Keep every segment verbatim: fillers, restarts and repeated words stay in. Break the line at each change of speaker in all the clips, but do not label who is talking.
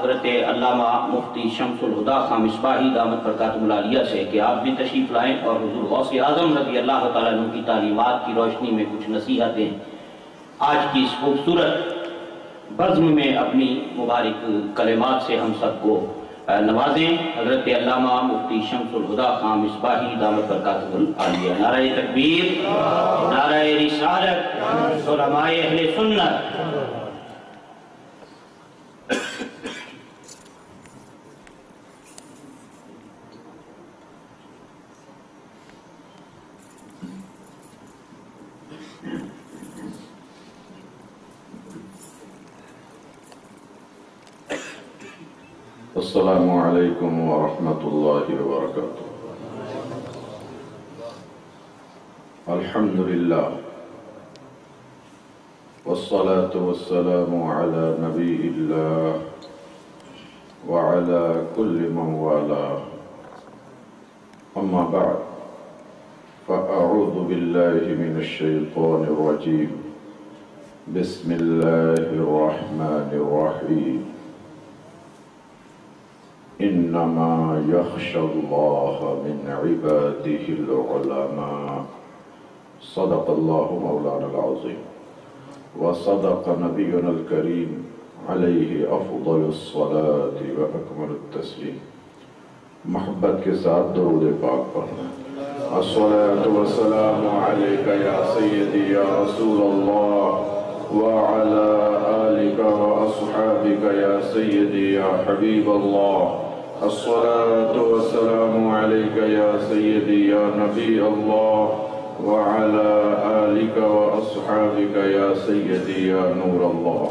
حضرت علامہ مفتی شمس-ul-Huda مصباحی دامت برکاتہ العالیہ سے کہ آپ بھی تشریف لائیں اور حضور غوث-e-Azam رضی اللہ تعالیٰ عنہ کی تعلیمات کی روشنی میں کچھ نصیحتیں آج کی اس خوبصورت بزم میں اپنی مبارک کلمات سے ہم سب کو نوازیں۔ حضرت علامہ مفتی شمس-ul-Huda مصباحی دامت برکاتہ العالیہ۔ نعرہ تکبیر، نعرہ رسالت، علماء اہل سنت۔
السلام علیکم ورحمۃ اللہ وبرکاتہ۔ الحمدللہ والصلاة والسلام علی نبی اللہ وعلی کل من والاه، اما بعد فاعوذ باللہ من الشیطان الرجیم، بسم اللہ الرحمن الرحیم۔ انما یخشی اللہ من عباده العلماء، صدق اللہ مولانا العظیم وصدق نبینا الکریم علیہ افضل الصلاة و اکمل التسلیم۔ محبت کے ساتھ درود پاک پڑھنا۔ الصلاة والسلام علیک یا سیدی یا رسول اللہ وعلى آلك وأصحابك يا سيدي يا حبيب الله۔ الصلاة والسلام عليك يا سيدي يا نبي الله وعلى آلك وأصحابك يا سيدي يا نور الله۔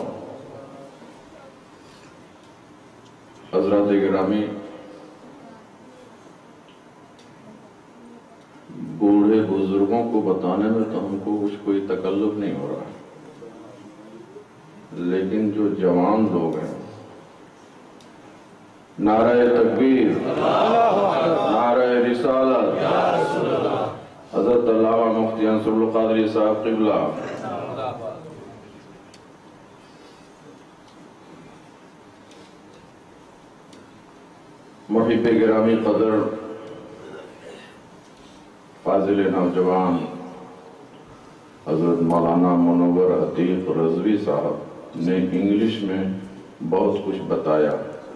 حضرات گرامی، بوڑھے بزرگوں کو بتانے میں تو ہم کو کچھ کوئی تکلف نہیں ہو رہا، لیکن جو جوان لوگ ہیں، نعرہ تکبیر، نعرہ رسالت، حضرت علامہ مفتی انصار-ul-Qadri صاحب قبلہ، محب گرامی قدر فاضل نوجوان حضرت مولانا منور عتیق رضوی صاحب نے انگلش میں بہت کچھ بتایا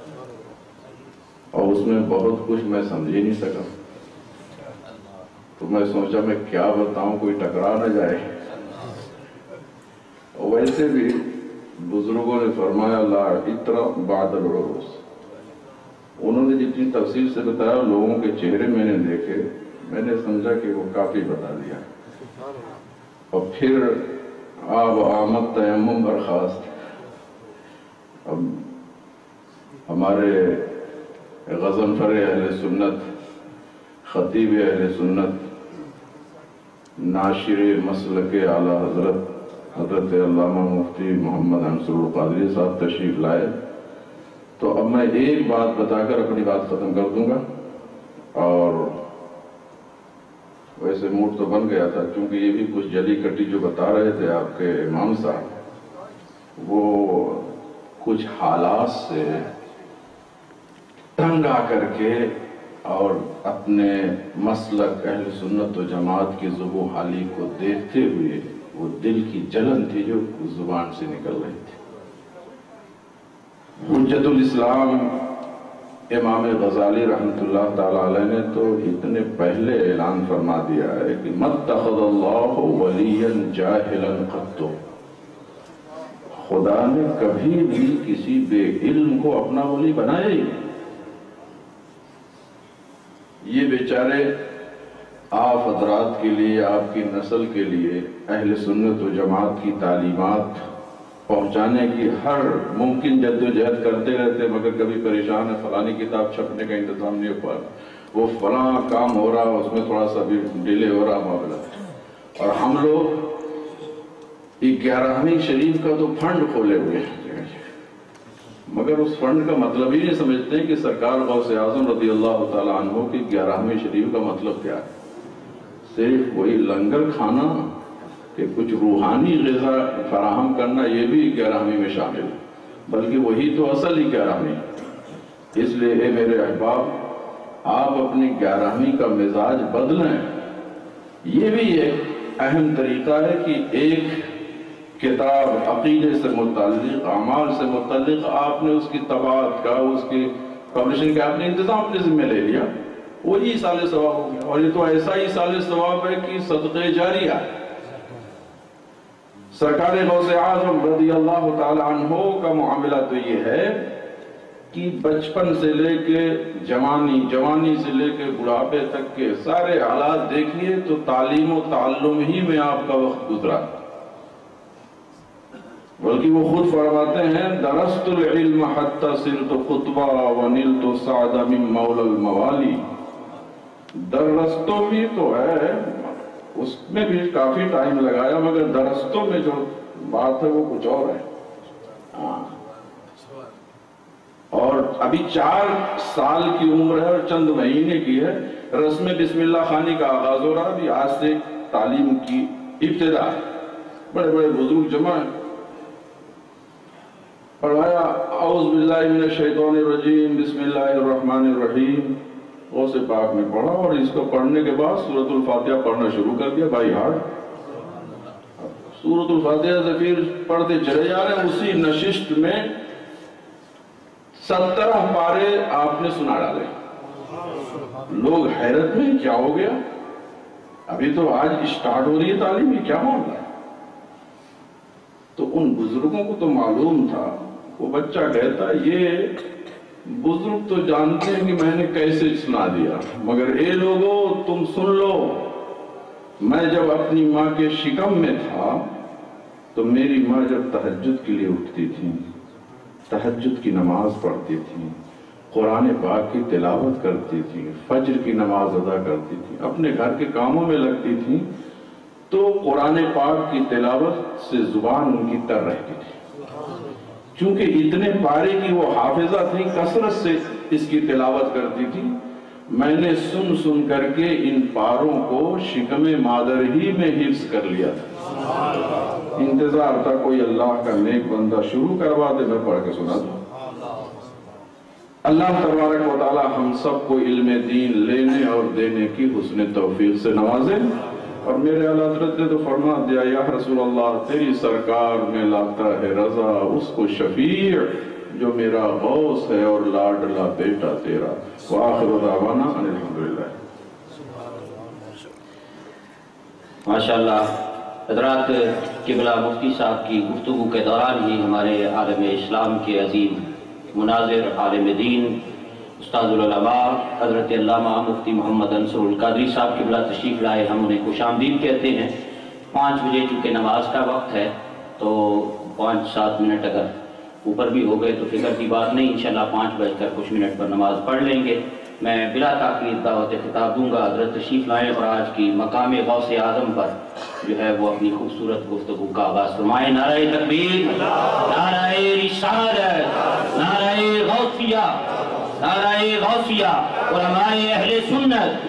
اور اس میں بہت کچھ میں سمجھ ہی نہیں سکا، تو میں سوچا میں کیا بتاؤں، کوئی ٹکرا نہ جائے۔ ویسے بھی بزرگوں نے فرمایا لا اطرا بعد العروس، انہوں نے جتنی تفصیل سے بتایا لوگوں کے چہرے میں نے دیکھے، میں نے سمجھا کہ وہ کافی بتا دیا۔ اور پھر آب آمد تیمم برخاست۔ اب ہمارے غضنفر اہل سنت، خطیب اہل سنت، ناشر مسلک اعلیٰ حضرت حضرت علامہ مفتی محمد انصار-ul-Qadri صاحب تشریف لائے، تو اب میں ایک بات بتا کر اپنی بات ختم کر دوں گا۔ اور ویسے موڈ تو بن گیا تھا، کیونکہ یہ بھی کچھ جلی کٹی جو بتا رہے تھے آپ کے امام صاحب، وہ کچھ حالات سے تنگ آ کر کے اور اپنے مسلک اہل سنت و جماعت کی ذوب حالی کو دیکھتے ہوئے وہ دل کی جلن تھی جو زبان سے نکل رہی تھی۔ حجت الاسلام امام غزالی رحمت اللہ تعالیٰ علیہ نے تو اتنے پہلے اعلان فرما دیا ہے کہ مَتَّخَذَ اللَّهُ وَلِيًّا جَاهِلًا قَطُّ، خدا نے کبھی بھی کسی بے علم کو اپنا ولی بنایا ہی نہیں۔ یہ بیچارے آپ حضرات کے لیے، آپ کی نسل کے لیے اہل سنت و جماعت کی تعلیمات پہنچانے کی ہر ممکن جد و جہد کرتے رہتے، مگر کبھی پریشان ہے، فلانی کتاب چھپنے کا انتظام نہیں ہو پا رہا، وہ فلاں کام ہو رہا، اس میں تھوڑا سا بھی ڈیلے ہو رہا معاملہ۔ اور ہم لوگ گیارہویں شریف کا تو فنڈ کھولے ہوئے ہیں، مگر اس فنڈ کا مطلب ہی نہیں سمجھتے کہ سرکار غوث-e-Azam رضی اللہ تعالیٰ عنہ کی گیارہویں شریف کا مطلب کیا ہے۔ صرف وہی لنگر کھانا کہ کچھ روحانی غذا فراہم کرنا، یہ بھی گیارہویں میں شامل ہے۔ بلکہ وہی تو اصل ہی گیارہویں ہے۔ اس لیے اے میرے احباب، آپ اپنی گیارہویں کا مزاج بدلیں۔ یہ بھی ایک اہم طریقہ ہے کہ ایک کتاب عقیدے سے متعلق، اعمال سے متعلق آپ نے اس کی طباعت کا، اس کی پبلشنگ کا آپ نے انتظام اپنے ذمہ لے لیا، وہی ایصال ثواب ہو گیا۔ اور یہ تو ایسا ایصال ثواب ہے کہ صدقہ جاریہ ہے۔ سرکار غوث-ے-اعظم رضی اللہ تعالی عنہ کا معاملہ تو یہ ہے کہ بچپن سے لے کے جوانی، جوانی سے لے کے بڑھاپے تک کے سارے حالات دیکھیے تو تعلیم و تعلم ہی میں آپ کا وقت گزرا۔ بلکہ وہ خود فرماتے ہیں درست العلم حتی صرت خطبہ ونلت سعد من مولا الموالی۔ درستوں بھی تو ہے، اس میں بھی کافی ٹائم لگایا، مگر درستوں میں جو بات ہے وہ کچھ اور ہے۔ ہاں، اور ابھی چار سال کی عمر ہے اور چند مہینے کی ہے، رسم بسم اللہ خانی کا آغاز ہو رہا، ابھی آج سے تعلیم کی ابتدا ہے۔ بڑے بڑے بزرگ جمع ہیں، فرمایا اعوذ باللہ من الشیطان الرجیم بسم اللہ الرحمن الرحیم، غوث-ے-پاک میں پڑھا، اور اس کو پڑھنے کے بعد سورۃ الفاتحہ پڑھنا شروع کر دیا بائی ہارٹ۔ سورۃ الفاتحہ سے پھر پڑھتے چلے جا رہے ہیں، اسی نشست میں سترہ پارے آپ نے سنا ڈالے۔ لوگ حیرت میں کیا ہو گیا، ابھی تو آج اسٹارٹ ہو رہی ہے تعلیم، یہ کیا معاملہ ہے؟ تو ان بزرگوں کو تو معلوم تھا، وہ بچہ کہتا یہ بزرگ تو جانتے ہیں کہ میں نے کیسے سنا دیا، مگر اے لوگوں تم سن لو، میں جب اپنی ماں کے شکم میں تھا تو میری ماں جب تہجد کے لیے اٹھتی تھی، تہجد کی نماز پڑھتی تھی، قرآن پاک کی تلاوت کرتی تھی، فجر کی نماز ادا کرتی تھی، اپنے گھر کے کاموں میں لگتی تھی، تو قرآن پاک کی تلاوت سے زبان ان کی تر رہتی تھی۔ چونکہ اتنے پارے کی وہ حافظہ تھی، کثرت سے اس کی تلاوت کرتی تھی، میں نے سن سن کر کے ان پاروں کو شکم مادر ہی میں حفظ کر لیا تھا۔ انتظار تھا کوئی اللہ کا نیک بندہ شروع کروا دے، میں پڑھ کے سنا دوں۔ اللہ تبارک و تعالی ہم سب کو علم دین لینے اور دینے کی حسن توفیق سے نوازے۔ اور میرے اعلیٰ حضرت نے تو فرما دیا یا رسول اللہ تیری سرکار میں لاتا ہے رضا اس کو شفیع جو میرا غوث ہے اور لاڈلا بیٹا تیرا۔ وآخر دعوانا ان الحمدللہ۔
ماشاءاللہ حضرات، قبلہ مفتی صاحب کی گفتگو کے دوران ہی ہمارے عالم اسلام کے عظیم مناظر، عالم دین، استاد العلماء حضرت علامہ مفتی محمد انصار-ul-Qadri صاحب قبلہ تشریف لائے، ہم انہیں خوش آمدید کہتے ہیں۔ پانچ بجے چونکہ نماز کا وقت ہے تو پانچ سات منٹ اگر اوپر بھی ہو گئے تو فکر کی بات نہیں، انشاءاللہ پانچ بج کر کچھ منٹ پر نماز پڑھ لیں گے۔ میں بلا تاخیر دعوت خطاب دوں گا، حضرت تشریف لائیں اور آج کی مقام غوث-ے-اعظم پر جو ہے وہ اپنی خوبصورت گفتگو کا آغاز فرمائیں۔ نعرہ تکبیر، نعرہ رسالت، نعرہ غوثیہ، نعرہ غوثیہ، علماء اہل سنت۔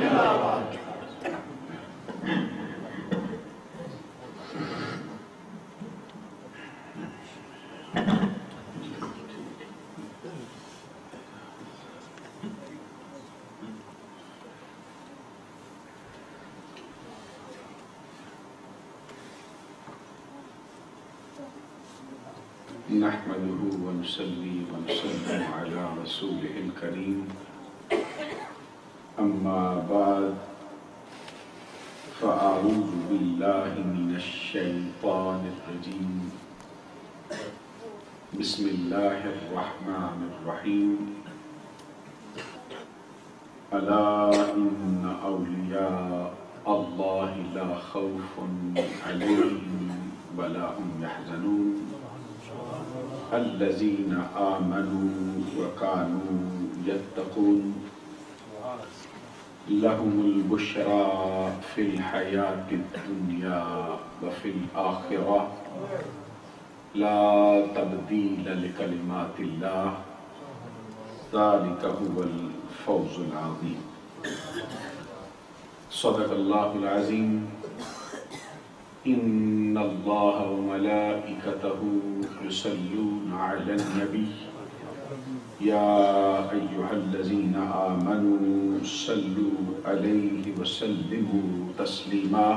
نحمده ونصلي ونسلم على رسوله الكريم، أما بعد، فأعوذ بالله من الشيطان الرجيم، بسم الله الرحمن الرحيم، ألا إن أولياء الله لا خوف عليهم ولا هم يحزنون الذين آمنوا وكانوا يتقون لهم البشرى في الحياة الدنيا وفي الآخرة لا تبديل لكلمات الله ذلك هو الفوز العظيم۔ صدق الله العظيم۔ إن الله وملائكته يصلون على النبي يا أيها الذين آمنوا صلوا عليه وسلموا تسليما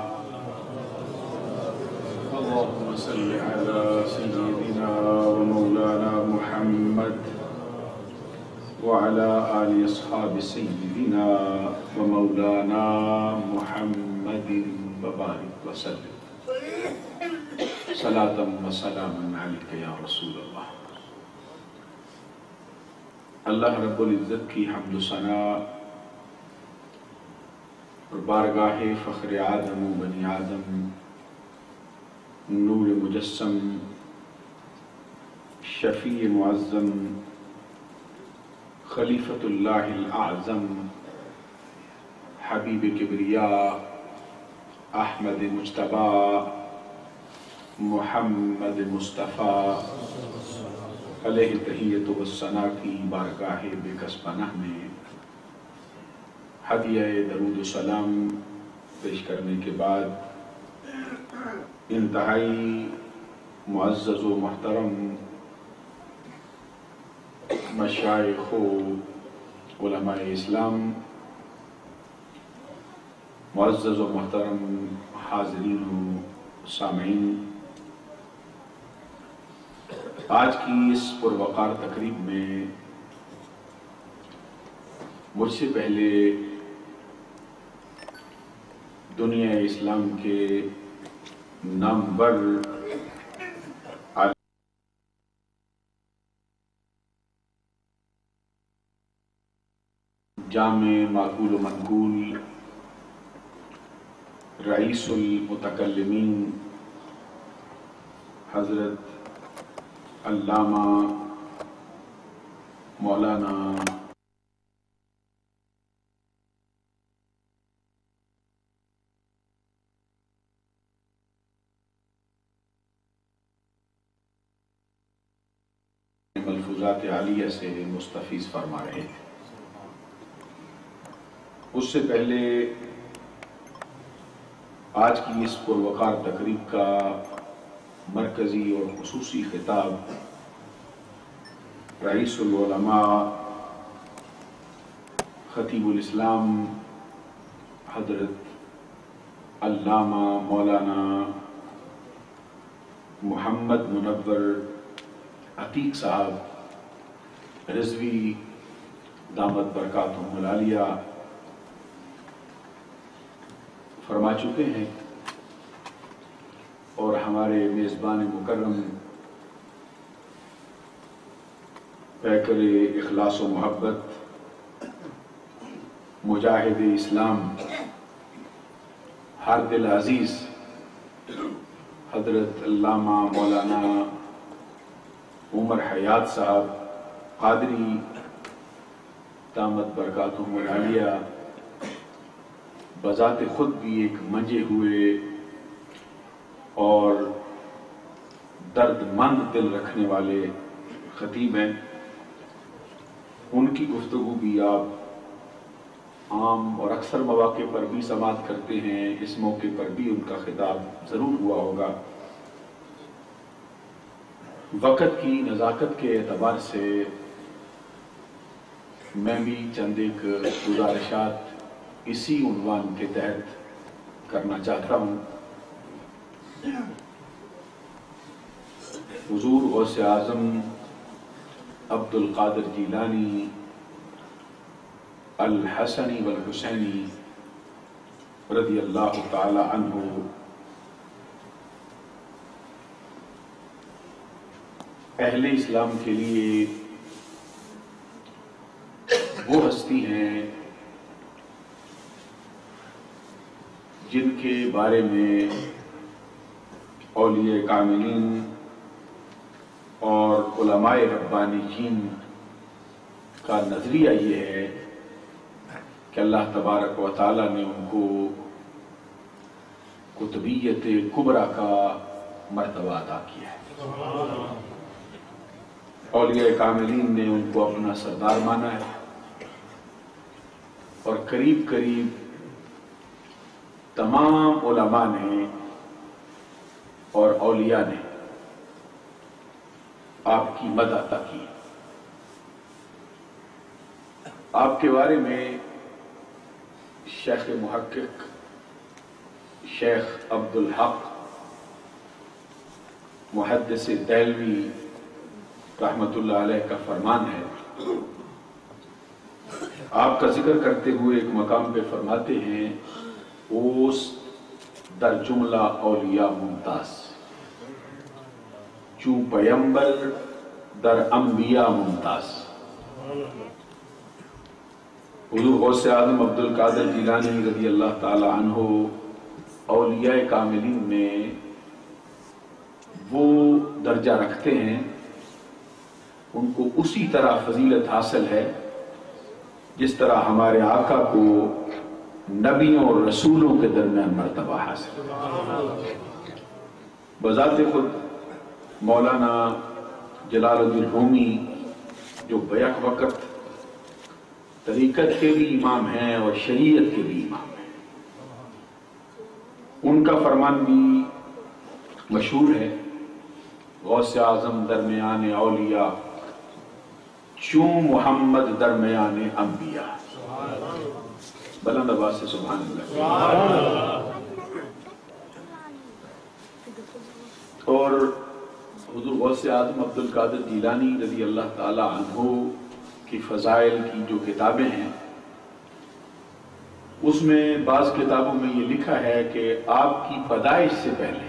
اللهم صل على سيدنا ومولانا محمد وعلى آل أصحاب سيدنا ومولانا محمد وبارك وسلم صلاة وسلاما عليك يا رسول الله. اللہ رب العزت کی حمد و ثنا اور بارگاہ فخر آدم و بنی آدم نور مجسم شفیع معظم خلیفۃ اللہ الاعظم حبیب کبریا احمد مجتبی محمد مصطفیٰ علیہ تحیت و ثنا کی بارگاہ بے کس پناہ میں ہدیہ درود و سلام پیش کرنے کے بعد انتہائی معزز و محترم مشائخ و علماء اسلام، معزز و محترم حاضرین و سامعین، آج کی اس پروقار تقریب میں مجھ سے پہلے دنیا اسلام کے نامور جامع معقول و منقول رئیس المتکلمین حضرت علامہ مولانا ملفوظات عالیہ سے مستفیض فرما رہے ہیں۔ اس سے پہلے آج کی اس پروقار تقریب کا مرکزی اور خصوصی خطاب رئیس العلماء خطیب الاسلام حضرت علامہ مولانا محمد منور عتیق صاحب رضوی دامت برکاتہم العالیہ فرما چکے ہیں، اور ہمارے میزبان مکرم پیکر اخلاص و محبت مجاہد اسلام ہر دل عزیز حضرت علامہ مولانا عمر حیات صاحب قادری دامت برکاتہم العالیہ بذات خود بھی ایک منجے ہوئے اور درد مند دل رکھنے والے خطیب ہیں۔ ان کی گفتگو بھی آپ عام اور اکثر مواقع پر بھی سماعت کرتے ہیں، اس موقع پر بھی ان کا خطاب ضرور ہوا ہوگا۔ وقت کی نزاکت کے اعتبار سے میں بھی چند ایک گزارشات اسی عنوان کے تحت کرنا چاہتا ہوں۔ حضور غوث-ے-اعظم عبد القادر جیلانی الحسنی والحسینی رضی اللہ تعالی عنہ اہل اسلام کے لیے وہ ہستی ہیں جن کے بارے میں اولیاء کاملین اور علماء ربانیین کا نظریہ یہ ہے کہ اللہ تبارک و تعالی نے ان کو قطبیت کبریٰ کا مرتبہ عطا کیا ہے۔ اولیاء کاملین نے ان کو اپنا سردار مانا ہے، اور قریب قریب تمام علماء نے اور اولیاء نے آپ کی مدد عطا کی. آپ کے بارے میں شیخ محقق شیخ عبد الحق محدث دہلوی رحمت اللہ علیہ کا فرمان ہے. آپ کا ذکر کرتے ہوئے ایک مقام پہ فرماتے ہیں اوس در جملہ اولیاء ممتاز چوں پیمبر در انبیاء ممتاز. حضور غوث-ے-اعظم عبد القادر جیلانی رضی اللہ تعالی عنہ اولیاء کاملین میں وہ درجہ رکھتے ہیں، ان کو اسی طرح فضیلت حاصل ہے جس طرح ہمارے آقا کو نبیوں اور رسولوں کے درمیان مرتبہ حاصل ہے. بذات خود مولانا جلال الدین رومی جو بیک وقت طریقت کے بھی امام ہیں اور شریعت کے بھی امام ہیں، ان کا فرمان بھی مشہور ہے غوث-ے-اعظم درمیان اولیاء چون محمد درمیان انبیاء. بلند آواز سے سبحان اللہ. اور حضور غوث-ے-اعظم عبد القادر جیلانی رضی اللہ تعالی عنہ کی فضائل کی جو کتابیں ہیں، اس میں بعض کتابوں میں یہ لکھا ہے کہ آپ کی پیدائش سے پہلے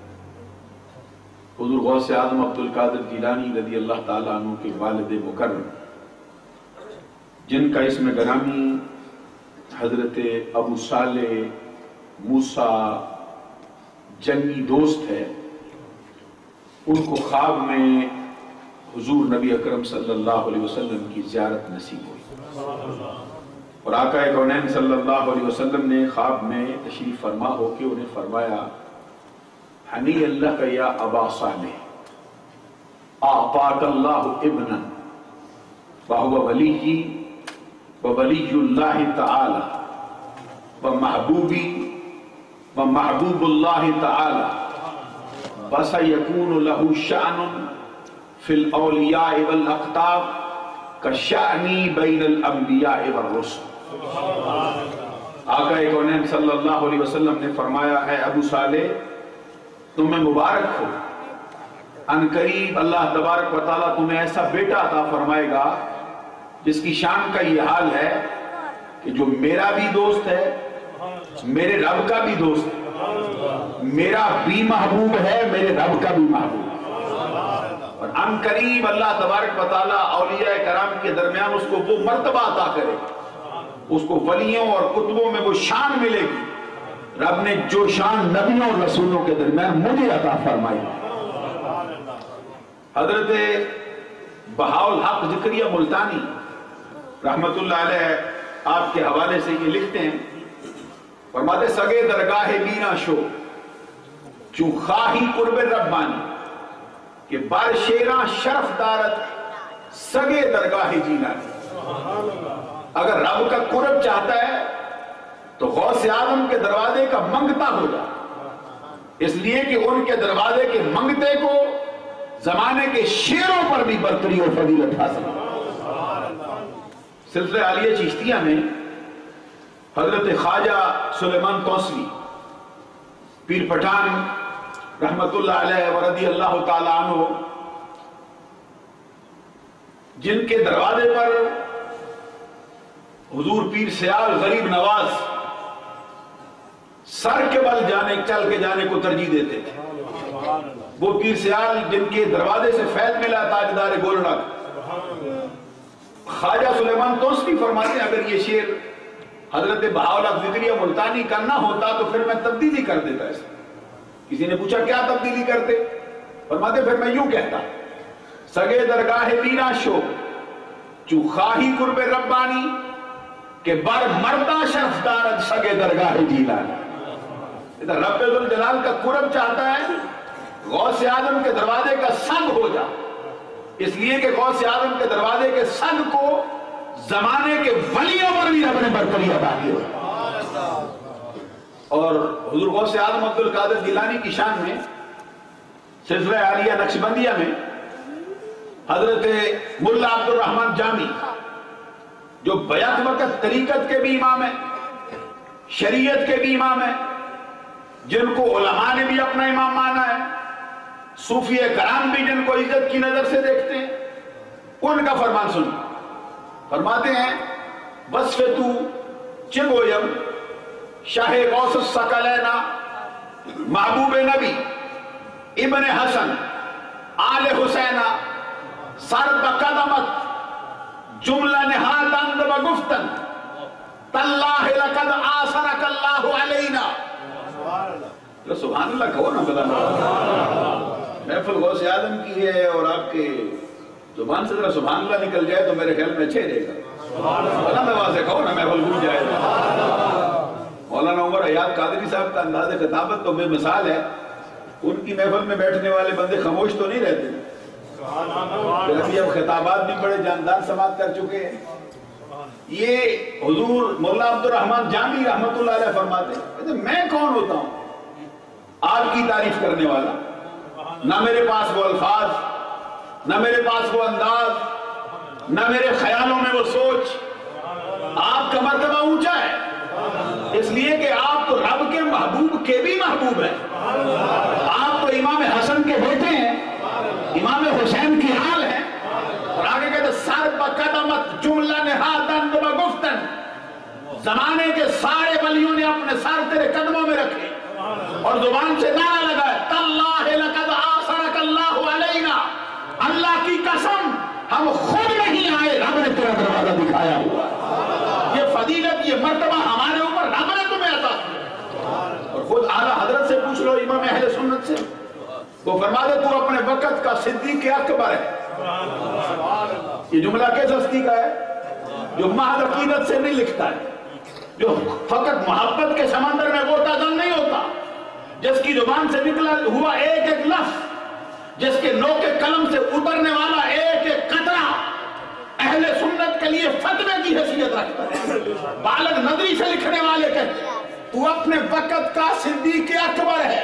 حضور غوث-ے-اعظم عبد القادر جیلانی رضی اللہ تعالیٰ عنہ کے والد مکرم، جن کا اسم گرامی حضرت ابو صالح موسیٰ جنگی دوست ہے، ان کو خواب میں حضور نبی اکرم صلی اللہ علیہ وسلم کی زیارت نصیب ہوئی، اور آقا کونین صلی اللہ علیہ وسلم نے خواب میں تشریف فرما ہو کے انہیں فرمایا حنی اللہ کا یا ابا صالح اعطاک اللہ ابنا وہو ولی وولی اللہ تعالی ومحبوبی ومحبوب اللہ تعالی بس یکون لہ شأن فی الاولیاء والاقطاب کشأنی بین الانبیاء والرسل. آقا کونین صلی اللہ علیہ وسلم نے فرمایا ہے ابو صالح تمہیں مبارک ہو، ان قریب اللہ تبارک و تعالیٰ تمہیں ایسا بیٹا عطا فرمائے گا جس کی شان کا یہ حال ہے کہ جو میرا بھی دوست ہے، میرے رب کا بھی دوست ہے، میرا بھی محبوب ہے، میرے رب کا بھی محبوب ہے، اور ان قریب اللہ تبارک و تعالیٰ اولیاء کرام کے درمیان اس کو وہ مرتبہ عطا کرے، اس کو ولیوں اور کتبوں میں وہ شان ملے گی رب نے جو شان نبیوں اور رسولوں کے درمیان مجھے عطا فرمائی. حضرت بہاء-الحق ذکریہ ملتانی رحمت اللہ علیہ آپ کے حوالے سے یہ لکھتے ہیں، فرماتے سگے درگاہ بینا شو چون خواہی قرب ربانی کہ بر شیراں شرف دارت سگے درگاہ جیلانی. اگر رب کا قرب چاہتا ہے تو غوث-ے-اعظم کے دروازے کا منگتا ہو جا، اس لیے کہ ان کے دروازے کے منگتے کو زمانے کے شیروں پر بھی برتری اور فضیلت حاصل ہے. سلسلہ عالیہ چشتیہ میں حضرت خواجہ سلیمان توسوی پیر پٹھان رحمت اللہ علیہ ورضی اللہ تعالی عنہ، جن کے دروازے پر حضور پیر سیال غریب نواز سر کے بل جانے چل کے جانے کو ترجیح دیتے تھے، وہ پیر سیال جن کے دروازے سے فیض ملا تاجدار گولڈک. خواجہ سلیمان توسوی فرماتے ہیں اگر یہ شعر حضرت بہاء-الحق ذکریہ ملتانی کا نہ ہوتا تو پھر میں تبدیلی کر دیتا اس میں. کسی نے پوچھا کیا تبدیلی کرتے؟ فرماتے پھر میں یوں کہتا سگے درگاہ بینا شو چو خواہی قرب ربانی کہ بر مردہ شرف دارت سگے درگاہ جیلانی. رب ذوالجلال کا قرب چاہتا ہے غوث-ے-اعظم کے دروازے کا سنگ ہو جا، اس لیے کہ غوث-ے-اعظم کے دروازے کے سنگ کو زمانے کے ولیوں پر بھی رب نے برتری عطا کی ہو. اور حضور غوث-ے-اعظم عبد القادر جیلانی کی شان میں سلسلہ عالیہ نقشبندیہ میں حضرت ملا عبد الرحمن جامی جو بیعت وقت طریقت کے بھی امام ہیں، شریعت کے بھی امام ہیں، جن کو علماء نے بھی اپنا امام مانا ہے، صوفی کرام بھی جن کو عزت کی نظر سے دیکھتے ہیں، ان کا فرمان سن فرماتے ہیں وصفتو چگویم شاہ غوث الثقلین محبوب نبی ابن حسن آل حسین سر بقدمت جملہ نہادند بگفتن تاللہ لقد آثرک اللہ علینا. سبحان اللہ کہو نا بلا. محفل غوث اعظم کی ہے اور آپ کے زبان سے ذرا سبحان اللہ نکل جائے تو میرے خیال میں اچھے رہے گا. بلا میں وہاں سے کہو نا محفل گونج جائے گا. مولانا عمر حیات قادری صاحب کا انداز خطابت تو بے مثال ہے. ان کی محفل میں بیٹھنے والے بندے خاموش تو نہیں رہتے. ابھی اب خطابات بھی بڑے جاندار سماعت کر چکے ہیں. یہ حضور مولا عبد الرحمن جامی رحمت اللہ علیہ فرماتے ہیں میں کون ہوتا ہوں آپ کی تعریف کرنے والا. نہ میرے پاس وہ الفاظ، نہ میرے پاس وہ انداز، نہ میرے خیالوں میں وہ سوچ. آپ کا مرتبہ اونچا ہے اس لیے کہ آپ تو رب کے محبوب کے بھی محبوب ہیں. آپ تو امام حسن کے بیٹے ہیں، امام حسین کی حال ہے. اور آگے کہتے سر بقدمت جملہ نہادند بگفتن، زمانے کے سارے ولیوں نے اپنے سر تیرے قدموں میں رکھے اور زبان سے نعرہ لگائے تاللہ لقد آثرک اللہ علینا. اللہ کی قسم ہم خود نہیں آئے، رب نے تیرا دروازہ دکھایا ہوا. یہ فضیلت، یہ مرتبہ ہمارے اوپر رب نے تمہیں عطا کیا. اور خود اعلیٰ حضرت سے پوچھ لو امام اہل سنت سے، وہ فرما دے تو اپنے وقت کا صدیق اکبر ہے. یہ جملہ کس ہستی کا ہے جو محض عقیدت سے نہیں لکھتا ہے، جو فقط محبت کے سمندر میں غوطہ نہیں ہوتا، جس کی زبان سے نکلا ہوا ایک ایک لفظ، جس کے نوک قلم سے اترنے والا ایک ایک قطرہ اہل سنت کے لیے فتوے کی حیثیت رکھتا ہے. بالغ نظری سے لکھنے والے کہتے ہیں تو اپنے وقت کا صدیق اکبر ہے.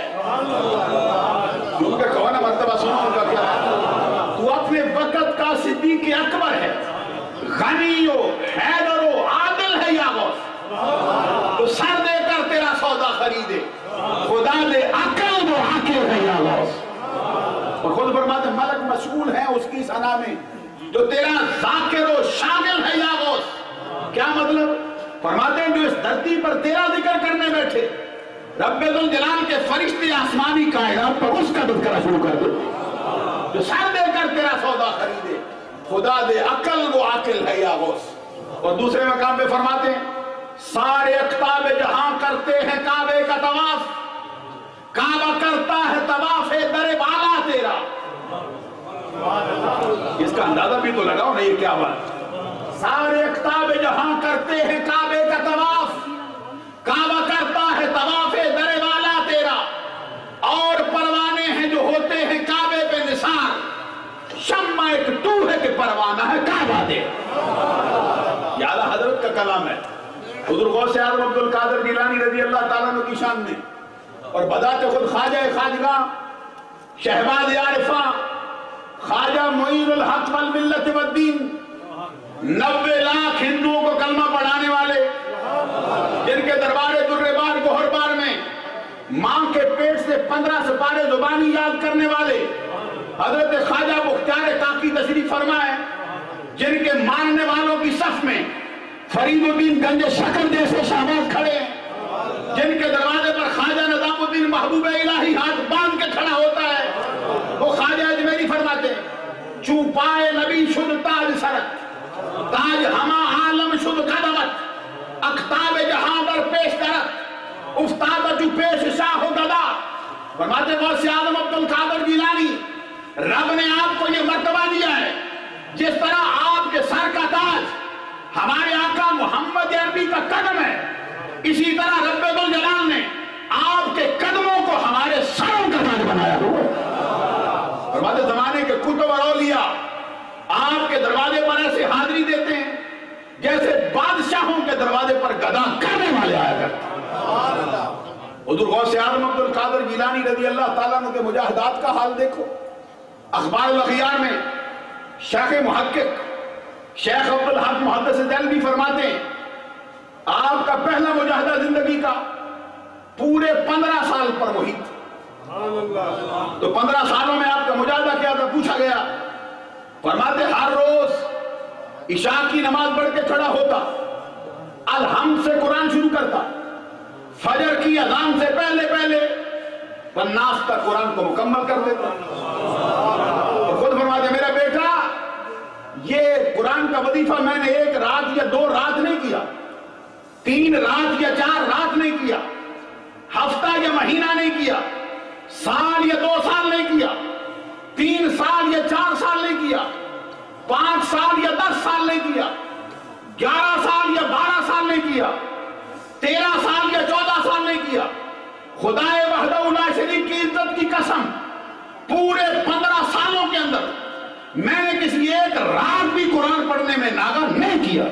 کیونکہ کہو نا مرتبہ سنو ان کا کیا ہے. تو اپنے وقت کا صدیق اکبر ہے، غنی و حیدر و عادل ہے یا غوث. تو سر دے کر تیرا سودا خریدے، خدا دے عقل و عاقل ہے یا غوث. اور خود فرماتے ملک مشغول ہے اس کی ثنا میں جو تیرا ذاکر و شاغل ہے یا غوث. کیا مطلب؟ فرماتے ہیں جو اس دھرتی پر تیرا ذکر کرنے بیٹھے، رب ذوالجلال کے فرشتے آسمانی کائنات پر اس کا تذکرہ شروع کر دے. جو سر دے کر تیرا سودا خریدے، خدا دے عقل و عاقل ہے یا غوث. اور دوسرے مقام پہ فرماتے ہیں سارے اقطاب جہاں کرتے ہیں کعبے کا طواف، کعبہ کرتا ہے طواف در بالا تیرا. اس کا اندازہ بھی تو لگاؤ نا یہ کیا بات. سارے اقطاب جہاں کرتے ہیں کعبے کا طواف، کعبہ کرتا ہے طواف در بالا تیرا. اور پروانے ہیں جو ہوتے ہیں کعبے پہ نثار، شمع ایک تو ہے کہ پروانہ ہے کعبہ تیرا. یہ اعلیٰ حضرت کا کلام ہے. حضور غوث-ے-اعظم عبد القادر جیلانی رضی اللہ تعالیٰ عنہ کی شان نے اور بذات خود خواجہ خواجگاہ شہباز عارفہ خواجہ معین الحق والملت والدین، نوے لاکھ ہندوؤں کو کلمہ پڑھانے والے، جن کے دربار دربار گوہر بار میں ماں کے پیٹ سے پندرہ سپارے زبانی یاد کرنے والے حضرت خواجہ مختار کاکی تشریف فرما ہے، جن کے ماننے والوں کی صف میں فرید الدین گنج شکر جیسے شہباز کھڑے ہیں، جن کے دروازے پر خواجہ نظام الدین محبوب الہی ہاتھ باندھ کے کھڑا ہوتا ہے. وہ خواجہ اجمیری فرماتے ہیں چوں پائے نبی شد تاج سرت، تاج ہما عالم شد قدمت، اقطاب جہاں در پیش درت، افتاد جو پیش شاہ و گدا. فرماتے ہیں غوث-ے-اعظم عبد القادر جیلانی، رب نے آپ کو یہ مرتبہ دیا ہے جس طرح آپ کے سر کا تاج ہمارے آقا محمد عربی کا قدم ہے، اسی طرح رب ذوالجلال نے آپ کے قدموں کو ہمارے سروں کا تاج بنایا ہوا ہے. فرماتے زمانے کے کتب اور اولیاء آپ کے دروازے پر ایسے حاضری دیتے ہیں جیسے بادشاہوں کے دروازے پر گدا کرنے والے آیا کرتے ہیں. حضور غوث-ے-آزم عبدالقادر جیلانی رضی اللہ تعالیٰ عنہ کے مجاہدات کا حال دیکھو. اخبار الاخیار میں شیخ محقق شیخ عبدالحق محدث دہلوی فرماتے ہیں آپ کا پہلا مجاہدہ زندگی کا پورے پندرہ سال پر محیط. تو پندرہ سالوں میں آپ کا مجاہدہ کیا تھا پوچھا گیا. فرماتے ہر روز عشاء کی نماز پڑھ کے کھڑا ہوتا, الحمد سے قرآن شروع کرتا, فجر کی اذان سے پہلے پہلے والناس تک قرآن کو مکمل کر دیتا. اور خود فرماتے میرا بیٹا یہ قرآن کا وظیفہ میں نے ایک رات یا دو رات نہیں کیا, تین رات یا چار رات نہیں کیا, ہفتہ یا مہینہ نہیں کیا, سال یا دو سال نہیں کیا, تین سال یا چار سال نہیں کیا, پانچ سال یا دس سال نہیں کیا, گیارہ سال یا بارہ سال نہیں کیا, تیرہ سال یا چودہ سال نہیں کیا. خدائے وحدہ لا شریک کی عزت کی قسم پورے پندرہ سالوں کے اندر میں نے کسی ایک رات بھی قرآن پڑھنے میں ناغہ نہیں کیا,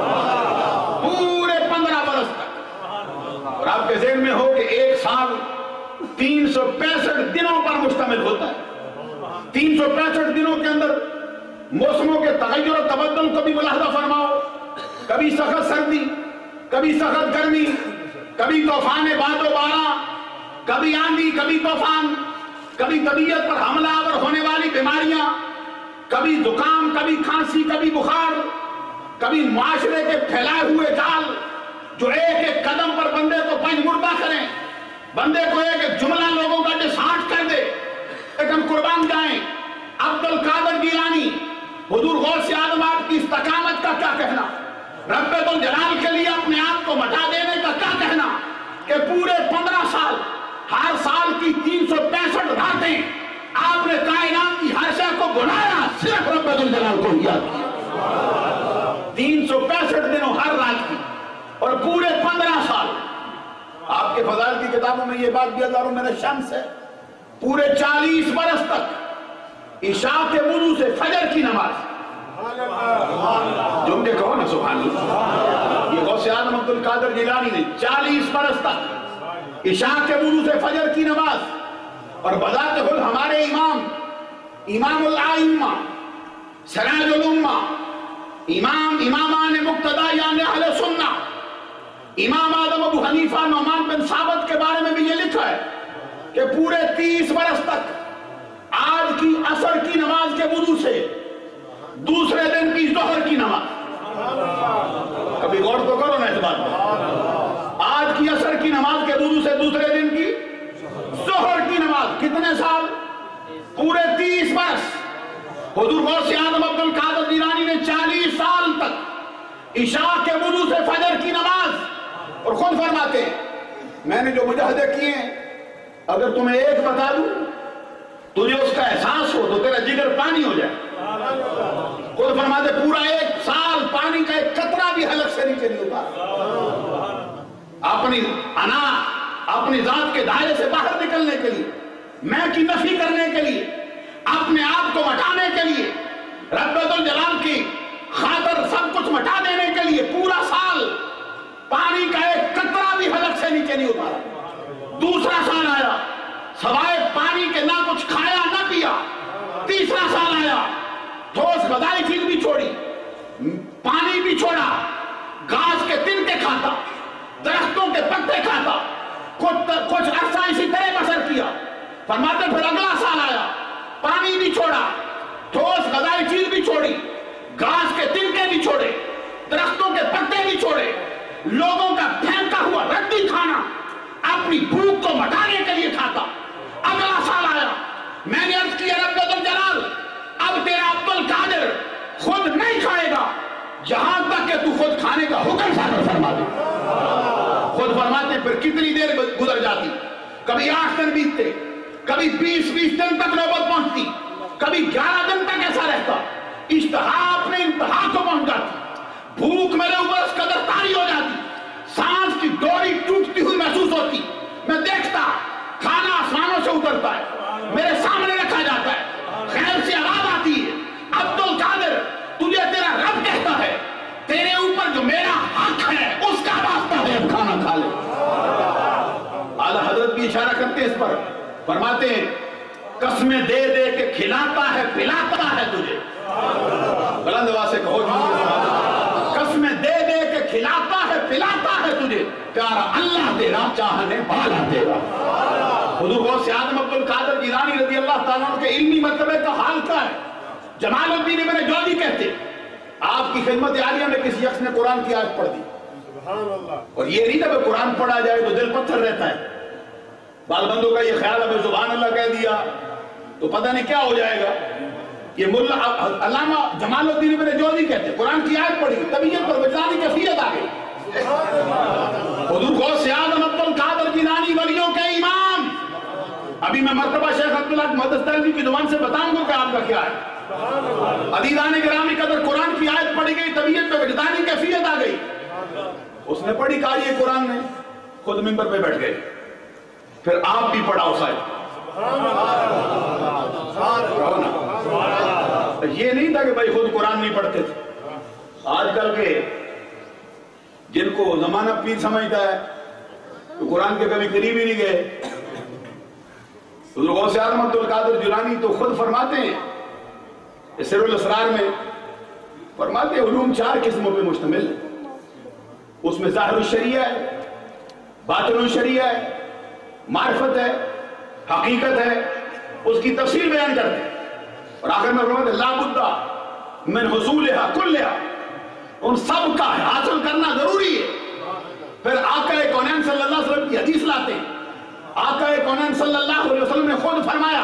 پورے پندرہ برس تک. اور آپ کے ذہن میں ہو کہ ایک سال تین سو پینسٹھ دنوں پر مشتمل ہوتا ہے. تین سو پینسٹھ دنوں کے اندر موسموں کے تغیر و تبدل کو بھی ملاحظہ فرماؤ. کبھی سخت سردی, کبھی سخت گرمی, کبھی طوفان باد و بارہ, کبھی آندھی, کبھی طوفان, کبھی طبیعت پر حملہ آور ہونے والی بیماریاں, کبھی زکام, کبھی کھانسی, کبھی بخار, کبھی معاشرے کے پھیلائے ہوئے جال جو ایک ایک قدم پر بندے کو پنج مردہ کریں, بندے کو ایک ایک جملہ لوگوں کا ڈسہارٹ کر دے. لیکن قربان جائیں عبدالقادر جیلانی حضور غوث-ے-آزم آپ کی استقامت کا کیا کہنا, رب الجلال کے لیے اپنے آپ کو مٹا دینے کا کیا کہنا کہ پورے پندرہ سال ہر سال کی تین سو پینسٹھ راتیں آپ نے کائنات کی ہر شے کو بنایا, صرف رب الجلال کو یاد کیا. تین سو پینسٹھ دنوں ہر رات کی اور پورے پندرہ سال. آپ کے فضائل کی کتابوں میں یہ بات بھی ہزاروں میں نے شمس ہے, پورے چالیس برس تک عشاء کے وضو سے فجر کی نماز, جو مجھے کہو نا سبحان اللہ, یہ غوث-ے-آزم عبدالقادر جیلانی نے چالیس برس تک عشاء کے وضو سے فجر کی نماز. اور بذات خود ہمارے امام امام الائمہ سراج الامہ امام امامان مقتدیان یعنی اہل سنہ امام اعظم ابو حنیفہ نعمان بن ثابت کے بارے میں بھی یہ لکھا ہے کہ پورے تیس برس تک آج کی عصر کی نماز کے وضو سے دوسرے دن کی ظہر کی نماز, کبھی غور تو کرو نا اس بات میں, آج کی عصر کی نماز کے وضو سے دوسرے دن کی ظہر کی نماز. کتنے سال؟ پورے تیس برس. حضور غوث-ے-آزم عبدالقادر جیلانی نے چالیس سال تک عشاء کے وضو سے فجر کی نماز. اور خود فرماتے ہیں میں نے جو مجاہدے کیے ہیں اگر تمہیں ایک بتا دوں تجھے اس کا احساس ہو تو تیرا جگر پانی ہو جائے. خود فرماتے پورا ایک سال پانی کا ایک قطرہ بھی حلق سے نیچے نہیں ہوتا. اپنی انا اپنی ذات کے دائرے سے باہر نکلنے کے لیے, میں کی نفی کرنے کے لیے, اپنے آپ کو مٹانے کے لیے, رب الجلال کی خاطر سب کچھ مٹا دینے کے لیے پورا سال پانی کا ایک قطرہ بھی حلق سے نیچے نہیں اتارا. دوسرا سال آیا سوائے پانی کے نہ کچھ کھایا نہ پیا. تیسرا سال آیا ٹھوس غذائی چیز بھی چھوڑی, پانی بھی چھوڑا, گھاس کے تن کے کھاتا, درختوں کے پتے کھاتا, کچھ عرصہ اسی طرح بسر کیا. فرماتے پھر اگلا سال آیا پانی بھی چھوڑا, ٹھوس غذائی چیز بھی چھوڑی, گھاس کے تنکے بھی چھوڑے, درختوں کے پتے بھی چھوڑے, لوگوں کا پھینکا ہوا ردی کھانا اپنی بھوک کو مٹانے کے لیے کھاتا. اگلا سال آیا میں نے عرض کیا رب الجلال اب تیرا عبدالقادر خود نہیں کھائے گا جہاں تک کہ تو خود کھانے کا حکم صادر فرما دے. خود فرماتے پھر کتنی دیر گزر جاتی, کبھی آٹھ دن بیتتے, کبھی بیس بیس دن تک نوبت پہنچتی, کبھی گیارہ دن تک ایسا رہتا. اشتہا اپنے انتہا کو پہنچ جاتی, بھوک میرے اوپر اس قدر طاری ہو جاتی, سانس کی ڈوری ٹوٹتی ہوئی محسوس ہوتی. میں دیکھتا کھانا آسمانوں سے اترتا ہے, میرے سامنے رکھا جاتا ہے, خیر سے آواز آتی ہے عبدالقادر تجھے تیرا رب کہتا ہے تیرے اوپر جو میرا حق ہے اس کا واسطہ ہے کھانا کھا لے. اعلیٰ کرتے ہیں اس پر. فرماتے ہیں قسمیں دے دے کے کھلاتا ہے پلاتا ہے تجھے. بلند آواز سے کہو قسمیں دے دے کے کھلاتا ہے پلاتا ہے تجھے, پیارا اللہ تیرا چاہنے والا تیرا. حضور غوث اعظم عبدالقادر جیلانی رضی اللہ تعالیٰ عنہ کے علمی مرتبے کا حال کیا ہے؟ جمال الدین ابن جوزی کہتے آپ کی خدمت عالیہ میں کسی شخص نے قرآن کی آیت پڑھ دی, اور یہ نہیں کہ قرآن پڑھا جائے تو دل پتھر رہتا ہے. بال بندوں کا یہ خیال ہے سبحان اللہ کہہ دیا تو پتہ نہیں کیا ہو جائے گا. یہ ملا علامہ جمال الدین ابن جوزی کہتے ہیں قرآن کی آیت پڑھی طبیعت پر وجدانی کیفیت آ گئی. حضور غوث اعظم عبدالقادر جیلانی ولیوں کے امام. ابھی میں مرتبہ شیخ عبداللہ محدث کی زبان سے بتاؤں گا کہ آپ کا کیا ہے. عزیزان گرامی قدر قرآن کی آیت پڑھی گئی, طبیعت پر وجدانی کیفیت آ گئی. اس نے پڑھی قاری قرآن نے, خود منبر پہ بیٹھ گئے. پھر آپ بھی پڑھا اس آیت. یہ نہیں تھا کہ بھائی خود قرآن نہیں پڑھتے تھے. آج کل کے جن کو زمانہ پیر سمجھتا ہے تو قرآن کے کبھی قریب ہی نہیں گئے. حضور غوث اعظم عبدالقادر جیلانی تو خود فرماتے ہیں سر الاسرار میں, فرماتے ہیں علوم چار قسموں پہ مشتمل ہے. اس میں ظاہر الشریعہ ہے, باطن الشریعہ ہے, معرفت ہے, حقیقت ہے. اس کی تفصیل بیان کرتے ہیں اور آخر میں فرماتے ہیں لا بد من حصولها کلها, ان سب کا حاصل کرنا ضروری ہے. پھر آقا کونین صلی اللہ علیہ وسلم کی حدیث لاتے ہیں. آقا کونین صلی اللہ علیہ وسلم نے خود فرمایا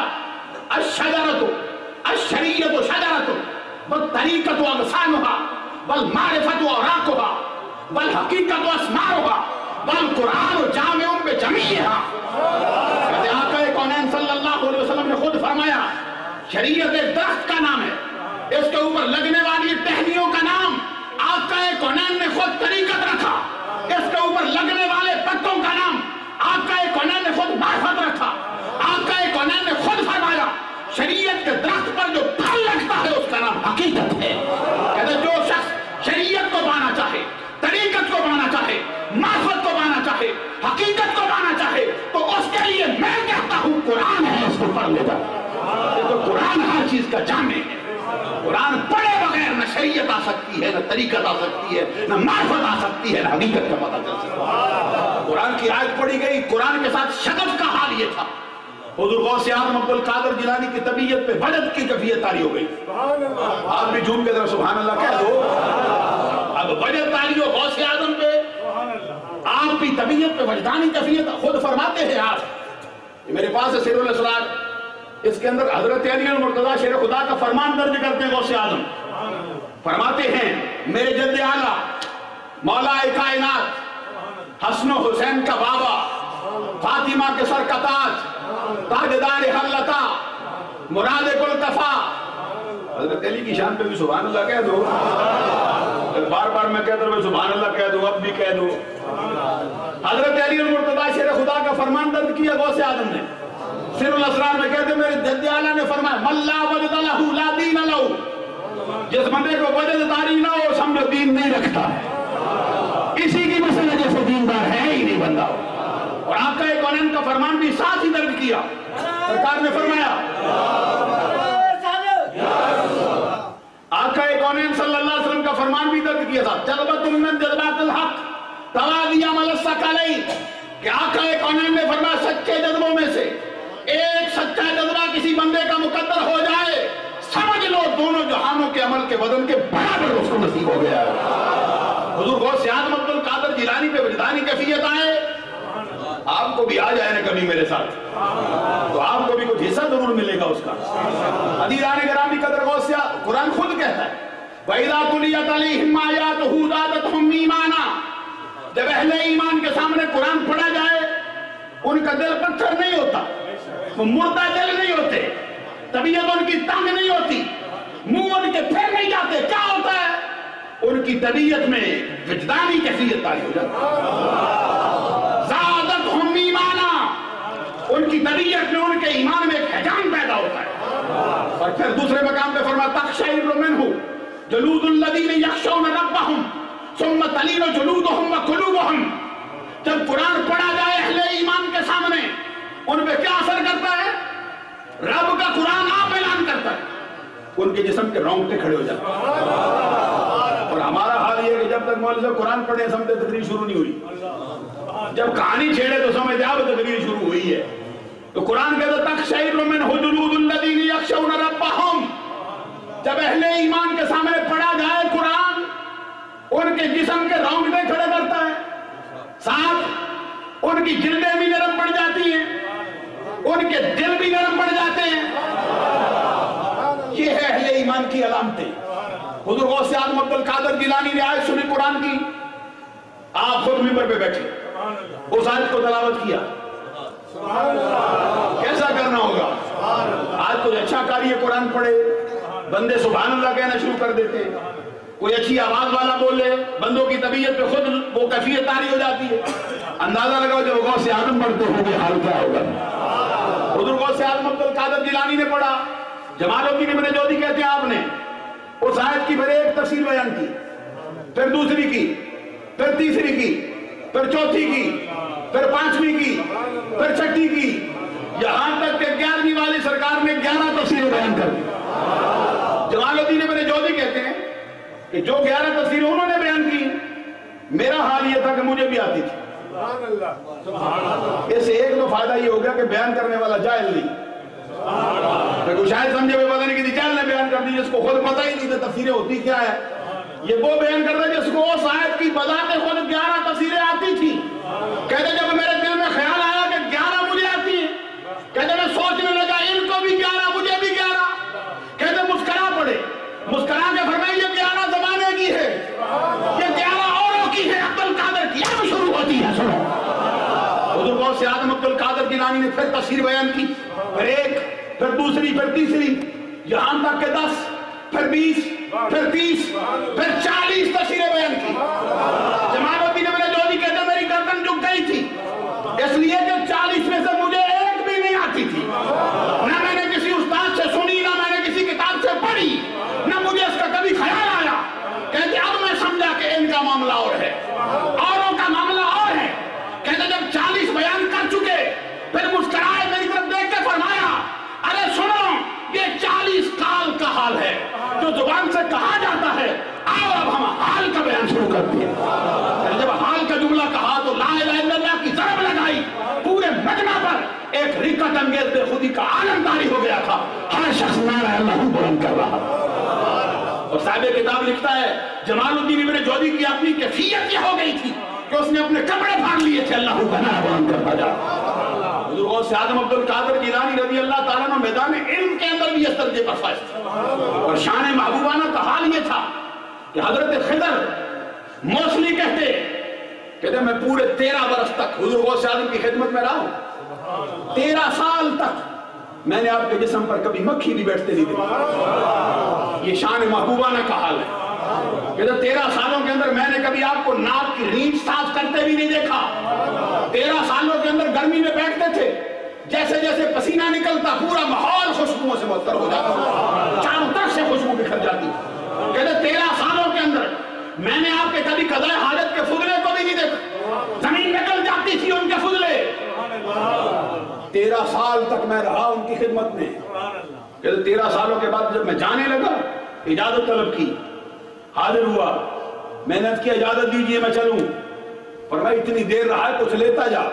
الشجرۃ الشریعۃ شجرۃ والطریقۃ اغصانها والمعرفۃ اوراقها والحقیقۃ اسمارها والقرآن جامع بجمیعها. کہتے آقا کونین صلی اللہ علیہ وسلم نے خود فرمایا شریعت ایک درخت کا نام ہے, اس کے اوپر لگنے والی ٹہنیوں کا نام آقا کونین نے خود طریقت رکھا. اس کے اوپر لگنے والے پتوں کا نام آقا کونین نے خود معرفت رکھا. آقا کونین نے خود فرمایا شریعت کے درخت پر جو پھل لگتا ہے اس کا نام حقیقت ہے. کہتے جو شخص شریعت کو پانا چاہے, طریقت کو پانا چاہے, معرفت کو پانا چاہے, حقیقت کو پانا چاہے تو اس کے لیے میں کہتا ہوں قرآن ہے, اس کو پڑھ لیتا. تو قرآن ہر چیز کا جامع ہے. قرآن پڑھے بغیر نہ شریعت آ سکتی ہے, نہ طریقت آ سکتی ہے, نہ معرفت آ سکتی ہے, نہ حقیقت کا پتہ چل سکتا ہے. قرآن کی آیت پڑھی گئی, قرآن کے ساتھ شغف کا حال یہ تھا. حضور غوث اعظم عبدالقادر جیلانی کی طبیعت پہ وجد کی کیفیت تاری ہو گئی. آپ بھی جھوم کے ذرا سبحان اللہ کہہ دو. اب وجد تاری ہو غوث اعظم پہ, آپ کی طبیعت پہ وجدانی کیفیت. خود فرماتے ہیں آپ, میرے پاس ہے سر الاسرار, اس کے اندر حضرت علی المرتضیٰ شیر خدا کا فرمان درج کرتے ہیں غوث اعظم. فرماتے ہیں میرے جد اعلیٰ مولا کائنات حسن و حسین کا بابا, فاطمہ کے سر کا تاج, تاجدار حلتا, مراد کل کفا. حضرت علی کی شان پہ بھی سبحان اللہ کہہ دو. بار بار میں کہتا ہوں سبحان اللہ کہہ دو, اب بھی کہہ دو. حضرت علی المرتضیٰ شیر خدا کا فرمان درج کیا غوث اعظم نے. سر الاسرار میں کہتے ہیں میرے جد اعلیٰ نے فرمایا من لا وجد لہ لا دین لہ, جس بندے کو وجد تاری نہ ہو سمجھو دین نہیں رکھتا ہے. اسی کی مسئلہ جیسے دیندار ہے ہی نہیں بندہ. اور آقا کونین کا فرمان بھی ساتھ ہی درج کیا. سرکار نے فرمایا آقا کونین صلی اللہ علیہ وسلم کا فرمان بھی درج کیا تھا جذبۃ من جذبات الحق تواضع علی الثقلین, کہ آقا کونین نے فرمایا سچے جذبوں میں سے ایک سچا جذبہ کسی بندے کا مقدر ہو جائے, سمجھ لو دونوں جہانوں کے عمل کے وزن کے برابر اس کو نصیب ہو گیا ہے. حضور غوث اعظم عبدالقادر جیلانی پہ وجدانی کیفیت آئے, آپ کو بھی آ جائے نا کبھی میرے ساتھ تو آپ کو بھی کچھ حصہ ضرور ملے گا اس کا. عزیزان گرامی قدر غوث, قرآن خود کہتا ہے وَإِذَا تُلِيَتْ عَلَيْهِمْ آيَاتُهُ زَادَتْهُمْ إِيمَانًا. جب اہل ایمان کے سامنے قرآن پڑھا جائے ان کا دل پتھر نہیں ہوتا, وہ مردہ دل نہیں ہوتے, طبیعت ان کی تنگ نہیں ہوتی, منہ ان کے پھر نہیں جاتے. کیا ہوتا ہے ان کی طبیعت میں وجدانی کیفیت تاری ہو جاتی ہے. زادتہم ایمانا, ان کی طبیعت میں ان کے ایمان میں ایک حجام پیدا ہوتا ہے. اور پھر دوسرے مقام پہ فرمایا تقشعر منہ جلود الذین یخشون ربہم ثم تلین جلودہم وقلوبہم. جب قرآن پڑھا جائے اہل ایمان کے سامنے ان پہ کیا اثر کرتا ہے؟ رب کا قرآن آپ اعلان کرتا ہے، ان کے جسم کے رونگٹے کھڑے ہو جاتے ہیں۔ اور ہمارا حال یہ ہے کہ جب تک مولوی صاحب قرآن پڑھے سمجھتے تقریر شروع نہیں ہوئی، جب کہانی چھیڑے تو سمجھتے اب تقریر شروع ہوئی ہے۔ تو قرآن کہتا تقشعر منہ جلود الذین یخشون ربہم، جب اہل ایمان کے سامنے پڑھا جائے قرآن ان کے جسم کے رونگٹے کھڑے کرتا ہے، ساتھ ان کی جلدیں بھی نرم پڑ جاتی ہیں، ان کے دل بھی نرم پڑ جاتے ہیں۔ یہ ہے اہل ایمان کی علامتیں۔ حضور غوث-e-Azam عبدالقادر جیلانی نے آیت سنی قرآن کی، آپ خود منبر پہ بیٹھے اس آیت کو تلاوت کیا۔ کیسا کرنا ہوگا؟ آج کوئی اچھا قاری قرآن پڑھے، بندے سبحان اللہ کہنا شروع کر دیتے ہیں، کوئی اچھی آواز والا بولے، بندوں کی طبیعت پہ خود وہ کیفیت طاری ہو جاتی ہے۔ اندازہ لگاؤ جب غوث-e-Azam پڑھتے ہوں گے حال کیا ہوگا۔ حضور غوث-e-Azam عبدالقادر جیلانی نے پڑھا، جمال الدین ابن جوزی کہتے ہیں آپ نے اس آیت کی پھر ایک تفسیر بیان کی، پھر دوسری کی، پھر تیسری کی، پھر چوتھی کی، پھر پانچویں کی، پھر چھٹی کی، یہاں تک کہ گیارہویں والی سرکار نے گیارہ تفسیریں بیان کر دی۔ جمال الدین ابن جوزی کہتے ہیں کہ جو گیارہ تفسیریں انہوں نے بیان کی، میرا حال یہ تھا کہ مجھے بھی آتی تھی۔ اس سے ایک تو فائدہ یہ ہو گیا کہ بیان کرنے والا جاہل نہیں، تو شاید سمجھے ہوئے پتہ نہیں کہ جاہل نے بیان کر دی جس کو خود پتہ ہی نہیں تھا تفسیریں ہوتی کیا ہے۔ یہ وہ بیان کر رہا ہے جس کو اس آیت کی بذات خود گیارہ تفسیریں آتی تھی۔ کہتے جب میرے دل میں خیال آیا کہ گیارہ مجھے آتی ہیں، کہتے میں سوچنے لگا ان کو بھی گیارہ مجھے بھی گیارہ، کہتے مسکرا پڑے، مسکرا کے فرمائے یہ گیارہ زمانے کی ہے، یہ گیارہ اوروں کی ہے، عبدالقادر کی اب شروع ہوتی ہے۔ سنو حضور غوث-e-Azam عبدالقادر جیلانی نے پھر تفسیر بیان کی، پھر ایک، پھر دوسری، پھر تیسری، یہاں تک کہ دس، پھر بیس، پھر تیس، پھر چالیس تفسیریں بیان کی۔ جمال الدین ابن جوزی کہتے ہیں میری گردن جھک گئی تھی، اس لیے کہ چالیس میں سے مجھے ایک بھی نہیں آتی تھی، نہ میں نے کسی استاد سے سنی، نہ میں نے کسی کتاب سے پڑھی، نہ مجھے اس کا کبھی خیال آیا۔ کہتے اب میں سمجھا کہ ان کا معاملہ اور ہے، اوروں کا معاملہ اور ہے۔ کہتے جب چالیس بیان کر چکے پھر مسکرائے میری طرف دیکھ کے فرمایا ارے سنو یہ چالیس کال کا حال ہے جو زبان سے کہا جاتا ہے، آؤ اب ہم حال کا بیان شروع کرتے ہیں۔ جب حال کا جملہ کہا تو لا الہ الا اللہ کی ضرب لگائی، پورے مجمع پر ایک رقت انگیز بے خودی کا عالم طاری ہو گیا تھا، ہر شخص نعرہ اللہ بلند کر رہا۔ اور صاحب کتاب لکھتا ہے جمال الدین ابن جوزی کی اپنی کیفیت یہ ہو گئی تھی کہ اس نے اپنے کپڑے پھاڑ لیے تھے اللہ کا نعرہ بلند کرتا جا۔ حضور غوث-e-Azam عبدالقادر جیلانی رضی اللہ تعالیٰ عنہ میدان علم کے اندر بھی اس درجے پر فائز تھے، اور شان محبوبانہ کا حال یہ تھا کہ حضرت خضر موصلی کہتے کہتے میں پورے تیرہ برس تک حضور غوث-e-Azam کی خدمت میں رہا ہوں، تیرہ سال تک میں نے آپ کے جسم پر کبھی مکھی بھی بیٹھتے نہیں دیکھی۔ یہ شان محبوبانہ کا حال ہے کہ تیرہ سالوں کے اندر میں نے کبھی آپ کو ناک کی ریچھ صاف کرتے بھی نہیں دیکھا۔ تیرہ سالوں کے اندر گرمی میں بیٹھتے تھے، جیسے جیسے پسینہ نکلتا پورا ماحول خوشبوؤں سے معطر ہو جاتا، چاروں طرف سے خوشبو بکھر جاتی۔ کہتے تیرہ سالوں کے اندر میں نے آپ کے کبھی قضاء حاجت کے فضلے کو بھی نہیں دیکھا، زمین نکل جاتی تھی ان کے فضلے۔ تیرہ سال تک میں رہا ان کی خدمت میں۔ کہتے تیرہ سالوں کے بعد جب میں جانے لگا اجازت طلب کی، حاضر ہوا، میں نے کیا اجازت دیجئے میں چلوں، فرمایا اتنی دیر رہا ہے کچھ لیتا جا۔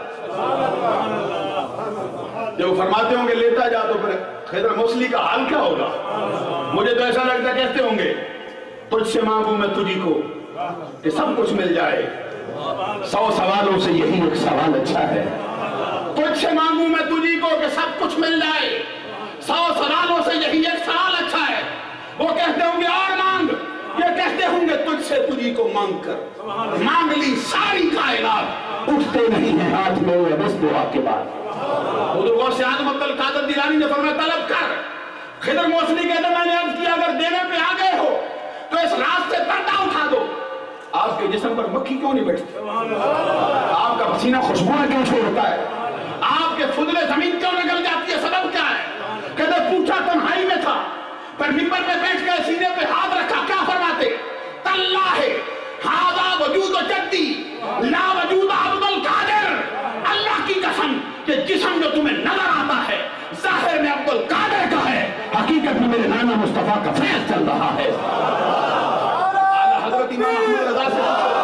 جب فرماتے ہوں گے لیتا جا تو پھر خضر موصلی کا حال کیا ہوگا؟ مجھے تو ایسا لگتا کہتے ہوں گے تجھ سے مانگوں میں تجھی کو کہ سب کچھ مل جائے، سو سوالوں سے یہی ایک سوال اچھا ہے۔ تجھ سے مانگوں میں تجھی کو کہ سب کچھ مل جائے، سو سوالوں سے یہی ایک سوال اچھا ہے۔ وہ کہتے ہوں گے اور مانگ، یہ کہتے ہوں گے تجھ سے تجھی کو مانگ کر مانگ لی ساری کائنات، اٹھتے نہیں ہیں ہاتھ میں وہ بس دعا کے بعد۔ حضور غوث-e-Azam عبدالقادر جیلانی نے فرمایا طلب کر۔ خضر موصلی کہتے میں نے عرض کیا اگر دینے پہ آ گئے ہو تو اس راست سے پردہ اٹھا دو۔ آپ کے جسم پر مکھی کیوں نہیں بیٹھتی؟ آپ کا پسینہ خوشبو کیوں چھوڑتا ہے؟ آپ کے فضلے زمین کیوں نکل جاتی ہے؟ سبب کیا ہے؟ کہتے پوچھا تنہائی میں تھا، پر ممبر پہ بیٹھ کے سینے پہ ہاتھ رکھا، کیا فرماتے؟ تاللہ ھذا وجود جدی لا وجود عبدالقادر، اللہ کی قسم کہ جسم جو تمہیں
میرے نانا مصطفیٰ کا فیض چل رہا ہے. حضرت امام احمد رضا سے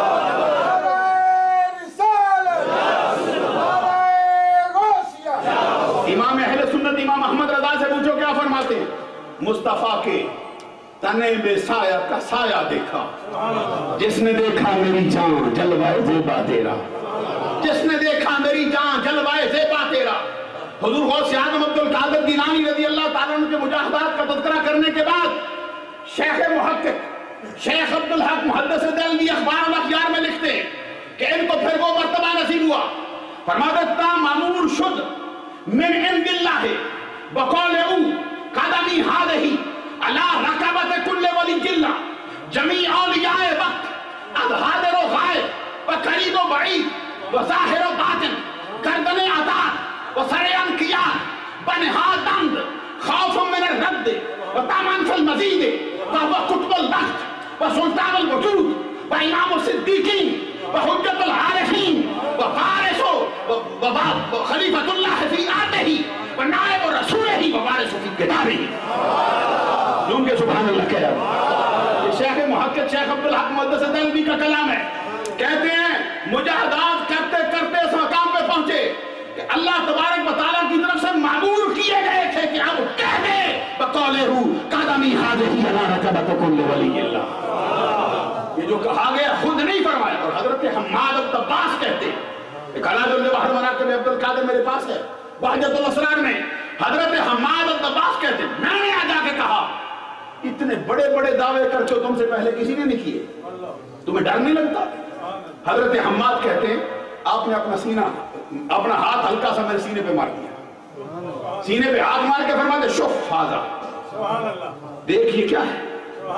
امام اہل سنت امام احمد رضا سے پوچھو کیا فرماتے ہیں؟ مصطفیٰ کے تنے میں سایہ کا سایہ دیکھا، جس نے دیکھا میری جان جلوائے زیبا تیرا، جس نے دیکھا میری جان جلوائے زیبا تیرا. حضور غوث-ے-آزم عبدالقادر جیلانی رضی اللہ تعالیٰ عنہ کے مجاہدات کا تذکرہ کرنے کے بعد شیخ محقق شیخ عبدالحق محدث دہلوی اخبار الاخیار میں لکھتے ہیں کہ ان کو پھر وہ مرتبہ نصیب ہوا، فرماتے تا معمور شد من عند اللہ بقول او قدمی ہادہی علا رکبت کل ولی جلہ جمیع اولیاء وقت از حاضر و غائب و قریب و بعید و ظاہر و باطن گردن عطاعت و سر انقیاد بنہاد دند خوف من الرد و طمعا فی المزید وهو قطب الوقت و سلطان الوجود و امام الصدیقین و حجت العارفین و فارس و خلیفۃ اللہ فی آتہی و نائب رسولہ و وارث فی کتابہ. جون کے سبحان اللہ کہہ رہا یہ شیخ محقق شیخ عبدالحق محدث دہلوی کا کلام ہے. کہتے ہیں مجاہدات کرتے کرتے اس مقام پہ پہنچے کہ اللہ تبارک و تعالیٰ کی طرف سے معمور کیے گئے تھے کہ اب کہہ دے بقول روح قدمی حاضری علی رکبت کل ولی اللہ. یہ جو کہا گیا خود نہیں فرمایا. اور حضرت حماد الطباس کہتے ایک علاد البحر مناقب عبدالقادر میرے پاس ہے بہجت الاسرار میں حضرت حماد الطباس کہتے میں نے آ جا کے کہا اتنے بڑے بڑے دعوے کر کے تم سے پہلے کسی نے نہیں کیے، تمہیں ڈر نہیں لگتا؟ حضرت حماد کہتے ہیں آپ نے اپنا سینہ اپنا ہاتھ ہلکا سا میرے سینے پہ مار دیا، سینے پہ ہاتھ مار کے فرماتے شف ہاذا، دیکھیے کیا ہے.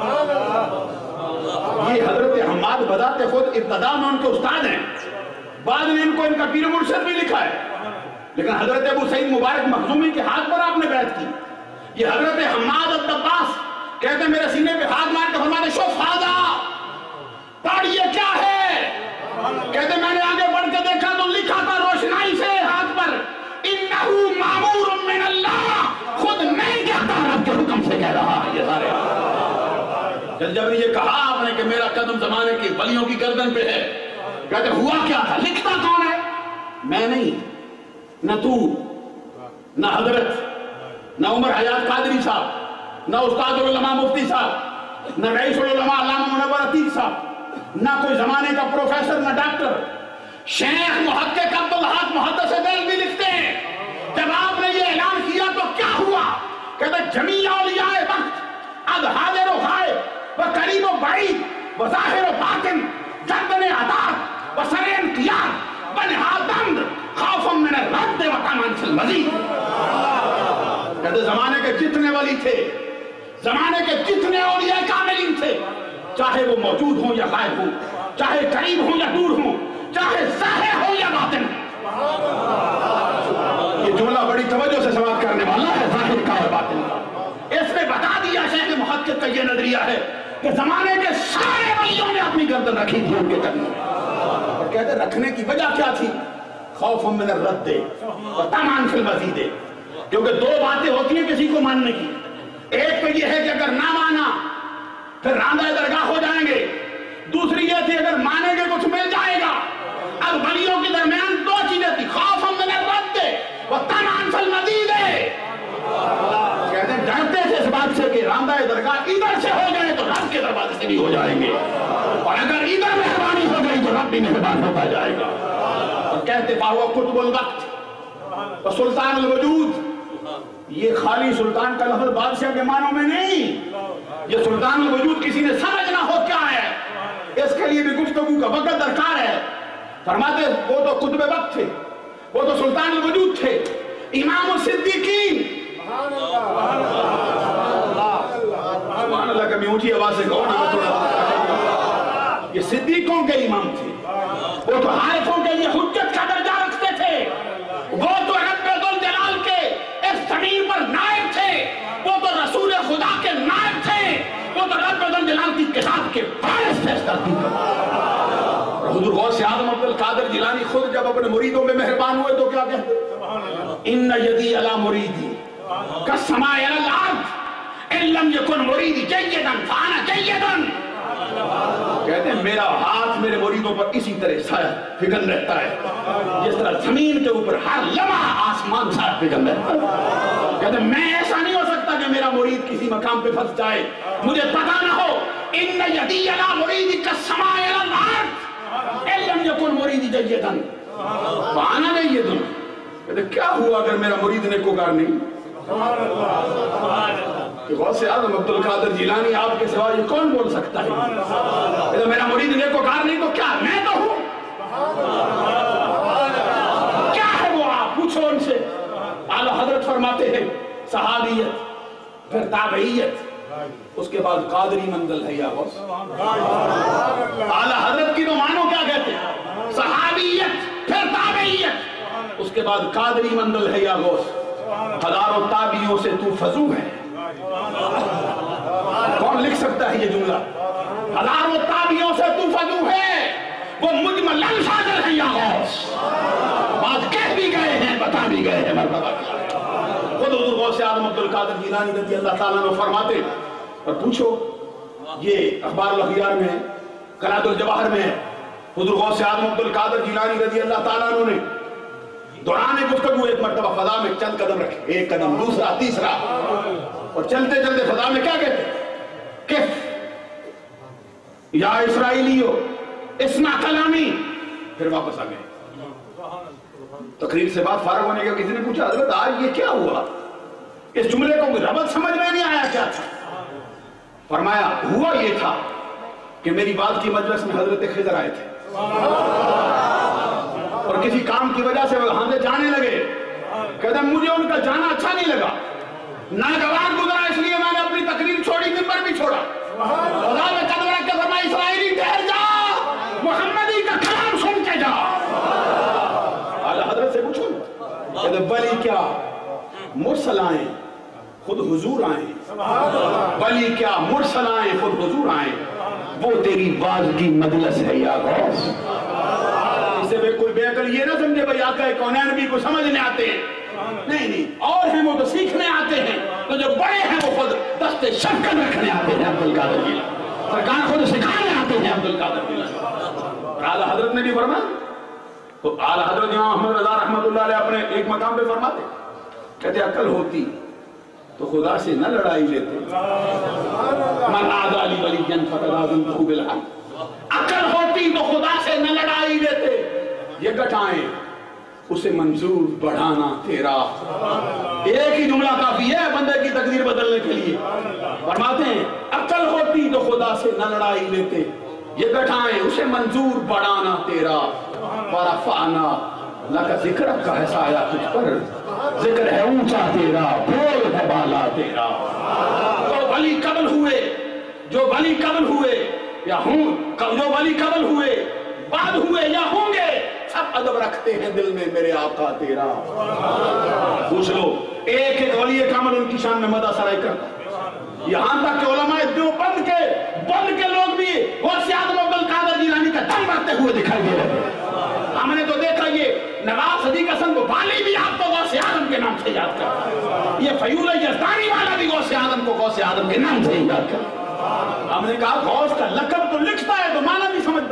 یہ حضرت حماد بذات خود ابتدا میں ان کے استاد ہیں، بعد میں ان کو ان کا پیر و مرشد بھی لکھا ہے، لیکن حضرت ابو سعید مبارک مخزومی کے ہاتھ پر آپ نے بیعت کی. یہ حضرت حماد الطباس کہتے ہیں میرے سینے پہ ہاتھ مار کے فرماتے شف ہاذا، پڑھیے کیا ہے. کہتے ہیں میں نے آگے بڑھ کے دیکھا تو لکھا تھا روشنائی سے ہاتھ پر انہو معمور من اللہ، خود نہیں کہتا رب کے حکم سے کہہ رہا ہے. یہ سارے جب جب نے یہ کہا آپ نے کہ میرا قدم زمانے کی ولیوں کی گردن پہ ہے، کہتے ہوا کیا تھا؟ لکھتا کون ہے؟ میں نہیں، نہ تو، نہ حضرت، نہ عمر حیات قادری صاحب، نہ استاد العلماء مفتی صاحب، نہ رئیس العلماء علامہ منور عتیق صاحب، نہ کوئی زمانے کا پروفیسر، نہ ڈاکٹر. شیخ محقق عبدالحق محدث دہلوی لکھتے ہیں جب آپ نے یہ اعلان کیا تو کیا ہوا؟ کہتے جمیع اولیاء وقت از حاضر و غائب و قریب و بعید و ظاہر و باطن گردن عطاعت و سر انقیاد بنہاد دند خوف من الرد و طمعا فی المزید. کہتے زمانے کے جتنے ولی تھے، زمانے کے جتنے اولیاء کاملین تھے، چاہے وہ موجود ہوں یا غائب ہوں، چاہے قریب ہوں یا دور ہوں، چاہے ظاہر ہو یا باطن. یہ جملہ بڑی توجہ سے سماعت کرنے والا ہے، ظاہر کا اور باطن کا. اس نے بتا دیا شیخ محقق کا یہ نظریہ ہے کہ زمانے کے سارے ولیوں نے اپنی گردن رکھی تھی ان کے قدموں میں. اور کہتے رکھنے کی وجہ کیا تھی؟ خوف من الرد و طمعا فی المزید. کیونکہ دو باتیں ہوتی ہیں کسی کو ماننے کی. ایک تو یہ ہے کہ اگر نہ مانا پھر راندہ درگاہ ہو جائیں گے، دوسری یہ تھی اگر مانیں گے کچھ مل جائے گا. اب ولیوں کے درمیان دو چیزیں تھی، خوف من الرد و طمعا فی المزید. کہتے ہیں ڈرتے تھے اس بات سے کہ راندہ درگاہ ادھر سے ہو جائے تو رب کے دروازے سے بھی ہو جائیں گے، اور اگر ادھر مہربانی ہو گئی تو رب بھی مہربان ہوتا جائے گا. اور کہتے فاہو قطب الوقت و سلطان الوجود. یہ خالی سلطان کا لفظ بادشاہ کے معنوں میں نہیں، یہ سلطان الوجود کسی نے سمجھنا ہو کیا ہے، اس کے لیے بھی گفتگو کا وقت درکار ہے. فرماتے وہ تو قطب وقت تھے، وہ تو سلطان الوجود تھے، امام الصدیقین. سبحان اللہ. کبھی اونچی آواز سے کہو نا تھوڑا. یہ صدیقوں کے امام تھے، وہ تو عارفوں کے لیے حجت کا درجہ رکھتے تھے، وہ تو رب ذوالجلال کے اس زمین پر نائب تھے، وہ تو رسول خدا کے نائب تھے، وہ تو رب ذوالجلال کی کتاب کے وارث تھے. حضور غوث-ے-آزم عبدالقادر جیلانی خود جب اپنے مریدوں میں مہربان ہوئے تو کیا کہتے؟ ان یدی علی مریدی کالسماء علی الارض
इल्लम यकुन मुरीदी जय्यदन फाना जय्यदन। कहते हैं मेरा हाथ मेरे मुरीदों पर इसी तरह साया फिगन रहता है जिस तरह जमीन के ऊपर हर लम्हा आसमान साया फिगन रहता है। कहते मैं ऐसा नहीं हो सकता कि मेरा मुरीद किसी मकाम पे फंस जाए, मुझे पता ना हो। इन यदी अला मुरीदी का समाए अल अर्द इल्लम यकुन मुरीदी जय्यदन फाना जय्यदन। कहते क्या हुआ अगर मेरा मुरीद नेकोकार नहीं? गौस-ए-आज़म अब्दुल कादिर जिलानी आपके सिवा ये कौन बोल सकता है? मेरा मुरीद नेकोकार नहीं तो क्या मैं तो हूं? क्या है वो? आप पूछो उनसे। आला हजरत फरमाते हैं सहाबियत, फिर ताबईयत, उसके बाद कादरी मंजिल है या गौस। आला हजरत की तो मानो क्या कहते हैं, सहाबियत फिर ताबईयत, उसके बाद कादरी मंजिल है या गौस। हजारों ताबियों से तू फजू है। कौन लिख सकता है ये जुमला? हजारों ताबियों से तू फजू है, वो मुजमल अल्फाज है या गौस। बात कह भी गए हैं, बता भी गए हैं, मर्तबा खुद हुजूर गौस-ए-आज़म अब्दुल कादिर जिलानी रज़ी अल्लाह ताला अन्हु फरमाते। और पूछो ये अखबारुल अखयार में कनातुल जवाहर में है, हुजूर गौस-ए-आज़म अब्दुल कादिर जिलानी रज़ी अल्लाह ताला अन्हु ने दौरान गुफ्तगू एक मरतबा फजा में चंद कदम रखे, एक कदम, दूसरा, तीसरा, और चलते चलते फजा में क्या कहते? किफ या इसराइलियो इस्मा कलामी। फिर वापस आ गए। तकरीर से बात फारग होने के किसी ने पूछा हजरत आज ये क्या हुआ? इस जुमले को रबत समझ में नहीं आया क्या था? फरमाया हुआ ये था कि मेरी बात की मजलिस में हजरत खिज़र आए थे और किसी काम की वजह से वो वहां से जाने लगे। कहते मुझे उनका जाना अच्छा नहीं लगा, नागवार गुजरा, इसलिए मैंने अपनी तकरीर छोड़ी, मिंबर भी छोड़ा। खुदा में कदम रख के फरमाया इस्राइली ठहर जा, मुहम्मदी का कलाम सुन के जा। आला हजरत से पूछो, कहते बली क्या मुरसल आए खुद हुजूर आए, बली क्या मुरसल आए खुद हुजूर आए, वो तेरी बाज की मजलिस है या गौस। इससे कोई बेअकल ये ना समझे भाई आका कौनैन भी को समझने आते हैं, नहीं नहीं, और हैं वो तो सीखने आते हैं, तो जो बड़े हैं वो खुद दस्ते शक्कत रखने आते हैं। अब्दुल कादिर जिलानी सरकार खुद सिखाने आते हैं अब्दुल कादिर जिलानी। और आला हजरत ने भी फरमाया, तो आला हजरत इमाम अहमद रज़ा रहमतुल्लाह अलैह अपने एक मकाम पे फरमाते, कहते अकल होती तो खुदा से न लड़ाई लेते, मन आज़ाली वलिय्यन फ़क़द आज़मतहु बिल हक़। अकल होती तो खुदा से न लड़ाई लेते, ये घटाएं उसे मंजूर बढ़ाना तेरा। एक ही जुमला काफी है बंदे की तकदीर बदलने के लिए। फरमाते हैं अकल होती तो खुदा से न लड़ाई लेते, ये घटाएं उसे मंजूर बढ़ाना तेरा। वरफ़अना लका ज़िक्रक का है साया तुझ पर, जिक्र है ऊंचा तेरा, बोल है बाला तेरा। तो वली कबल हुए, जो वली कबल हुए या हूं, जो वली कबल हुए, बाद हुए या होंगे, सब अदब रखते हैं दिल में मेरे आका तेरा। पूछ लो, एक एक वली कामिल उनकी शान में मदा सराय करता, यहां तक कि उलमाए देवबंद के बंद के लोग भी गौस-ए-आज़म अब्दुल कादिर जिलानी का दम भरते हुए दिखाई दे रहे हैं। हमने तो देखा ये नवाब सदीक हसन वाली भी आपको गौस-ए-आज़म के नाम से याद करता, ये फयूल यज़दानी वाला भी गौस-ए-आज़म को गौस-ए-आज़म के नाम से ही याद करता। हमने कहा गौस का लक़ब तो लिखता है तो माना भी समझ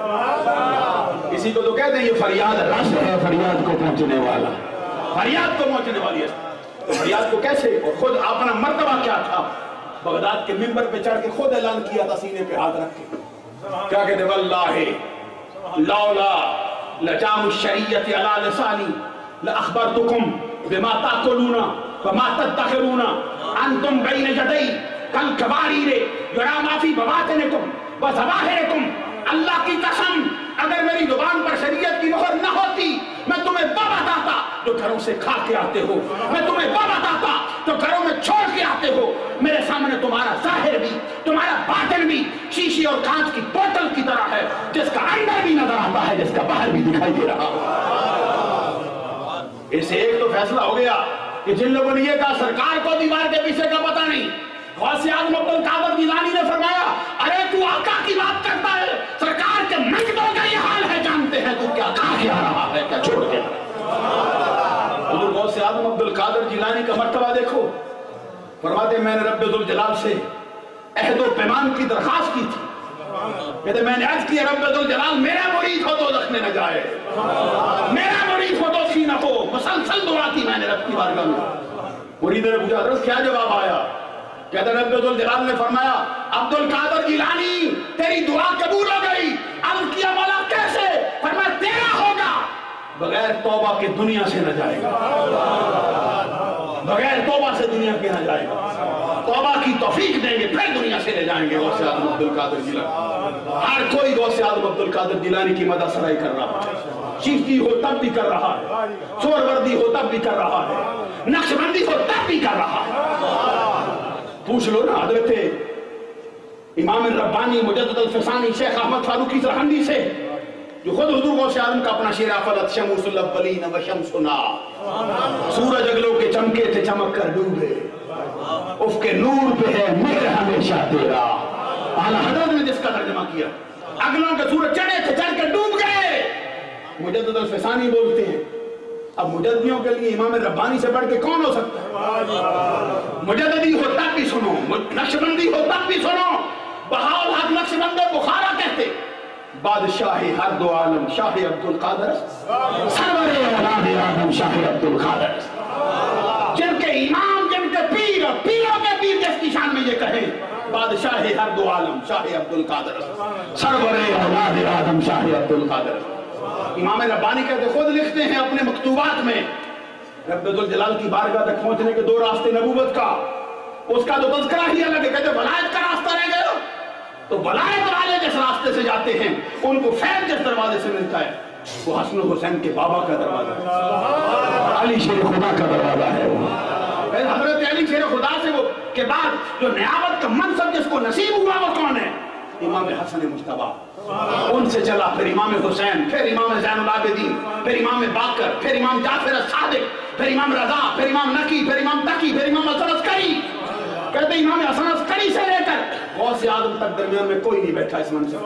पहले। इसी को तो कहते हैं ये फरियाद रस है, फरियाद को पहुंचने वाला, फरियाद को पहुंचने वाली है। तो फरियाद को कैसे, और खुद अपना मर्तबा क्या था, बगदाद के मिंबर पे चढ़ के खुद ऐलान किया था सीने पे हाथ रख के, क्या कहते वल्लाहि लौला लजाम शरीयत अला लिसानी लअखबरतुकुम बिमा ताकुलूना व मा तदखिरूना अंतुम बैन यदै कल कबारीरे युरा माफी बवातिनिकुम व ज़वाहिरिकुम। अल्लाह की कसम अगर मेरी जुबान पर शरीयत की मोहर न होती, मैं तुम्हें वो बताता जो घरों से खा के आते हो, मैं तुम्हें वो बताता जो घरों में छोड़ के आते हो। मेरे सामने तुम्हारा जाहिर भी तुम्हारा बातिन भी शीशी और कांच की बोतल की तरह है, जिसका अंदर भी नजर आता है, जिसका बाहर भी दिखाई दे रहा। इससे एक तो फैसला हो गया कि जिन लोगों ने ये कहा सरकार को दीवार के पीछे का पता नहीं, गौस-ए-आज़म अब्दुल कादिर जिलानी ने फरमाया अरे तू आका की बात करता है, सरकार के मंगतों का ये हाल है, जानते हैं तू क्या कहा क्या रहा है, क्या छोड़ के। हुज़ूर गौस-ए-आज़म अब्दुल कादिर जिलानी का मर्तबा देखो, فرماتے ہیں میں نے رب ذوالجلال سے عہد و پیمان کی درخواست کی تھی. کہتے میں نے عرض کیا رب ذوالجلال میرا مرید ہو تو دوزخ میں نہ جائے, میرا مرید ہو تو سی نہ ہو. مسلسل دعا کی میں نے رب کی بارگاہ میں. مرید نے پوچھا حضرت کیا جواب آیا؟ کہتے رب ذوالجلال نے فرمایا عبد القادر جیلانی تیری دعا قبول ہو گئی. عرض کیا مولا کیسے؟ فرمایا تیرا ہوگا, بغیر توبہ کے دنیا سے نہ جائے گا, بغیر توبہ سے دنیا کے نہ جائے گا. توبہ کی توفیق دیں گے پھر دنیا سے لے جائیں گے غوث اعظم عبد القادر جیلانی. ہر کوئی غوث اعظم عبد القادر جیلانی کی مدح سرائی کر رہا ہے. چیختی ہو تب بھی کر رہا ہے, سور وردی ہو تب بھی کر رہا ہے, نقش بندی ہو تب بھی کر رہا ہے. پوچھ لو نا حضرت امام ربانی مجدد الفسانی شیخ احمد فاروقی سرہندی سے, جو خود حضور غوث اعظم کا اپنا شعر افلت شمس الاولین و شمسنا, سورج اگلوں کے چمکے تھے چمک کر ڈوبے, افق نور پہ ہے مہر ہمیشہ تیرا. اعلیٰ حضرت نے جس کا ترجمہ کیا, اگلوں کے سورج چڑھے تھے چڑھ کے ڈوب گئے. مجدد الفسانی بولتے ہیں اب مجددیوں کے لیے امام ربانی سے بڑھ کے کون ہو سکتا ہے؟ مجددی ہو تب بھی سنو, نقشبندی ہو تب بھی سنو. بہاول حق نقشبند بخارا کہتے بادشاہ ہر دو عالم شاہ عبد القادر سرور اولاد آدم شاہ عبد القادر, جن کے امام جن کے پیر اور پیروں کے پیر جس کی شان میں یہ کہیں بادشاہ ہر دو عالم شاہ عبد القادر سرور اولاد آدم شاہ عبد القادر. امام ربانی کہتے خود لکھتے ہیں اپنے مکتوبات میں رب ذوالجلال کی بارگاہ تک پہنچنے کے دو راستے نبوت کا, اس کا تو تذکرہ ہی الگ ہے. کہتے ولایت کا راستہ رہ گئے تو ولایت والے جس راستے سے جاتے ہیں ان کو فیض جس دروازے سے ملتا ہے وہ حسن و حسین کے بابا کا دروازہ ہے, علی شیر خدا کا دروازہ ہے. حضرت علی شیر خدا سے وہ کے بعد جو نیابت کا منصب جس کو نصیب ہوا وہ کون ہے؟ امام حسن مجتبیٰ. ان سے چلا پھر امام حسین, پھر امام زین العابدین, پھر امام باقر, پھر امام جعفر الصادق, پھر امام رضا, پھر امام نقی, پھر امام تقی, پھر امام حسن عسکری. کہتے امام حسن عسکری سے لے کر غوث اعظم تک درمیان میں کوئی نہیں بیٹھا اس منصب.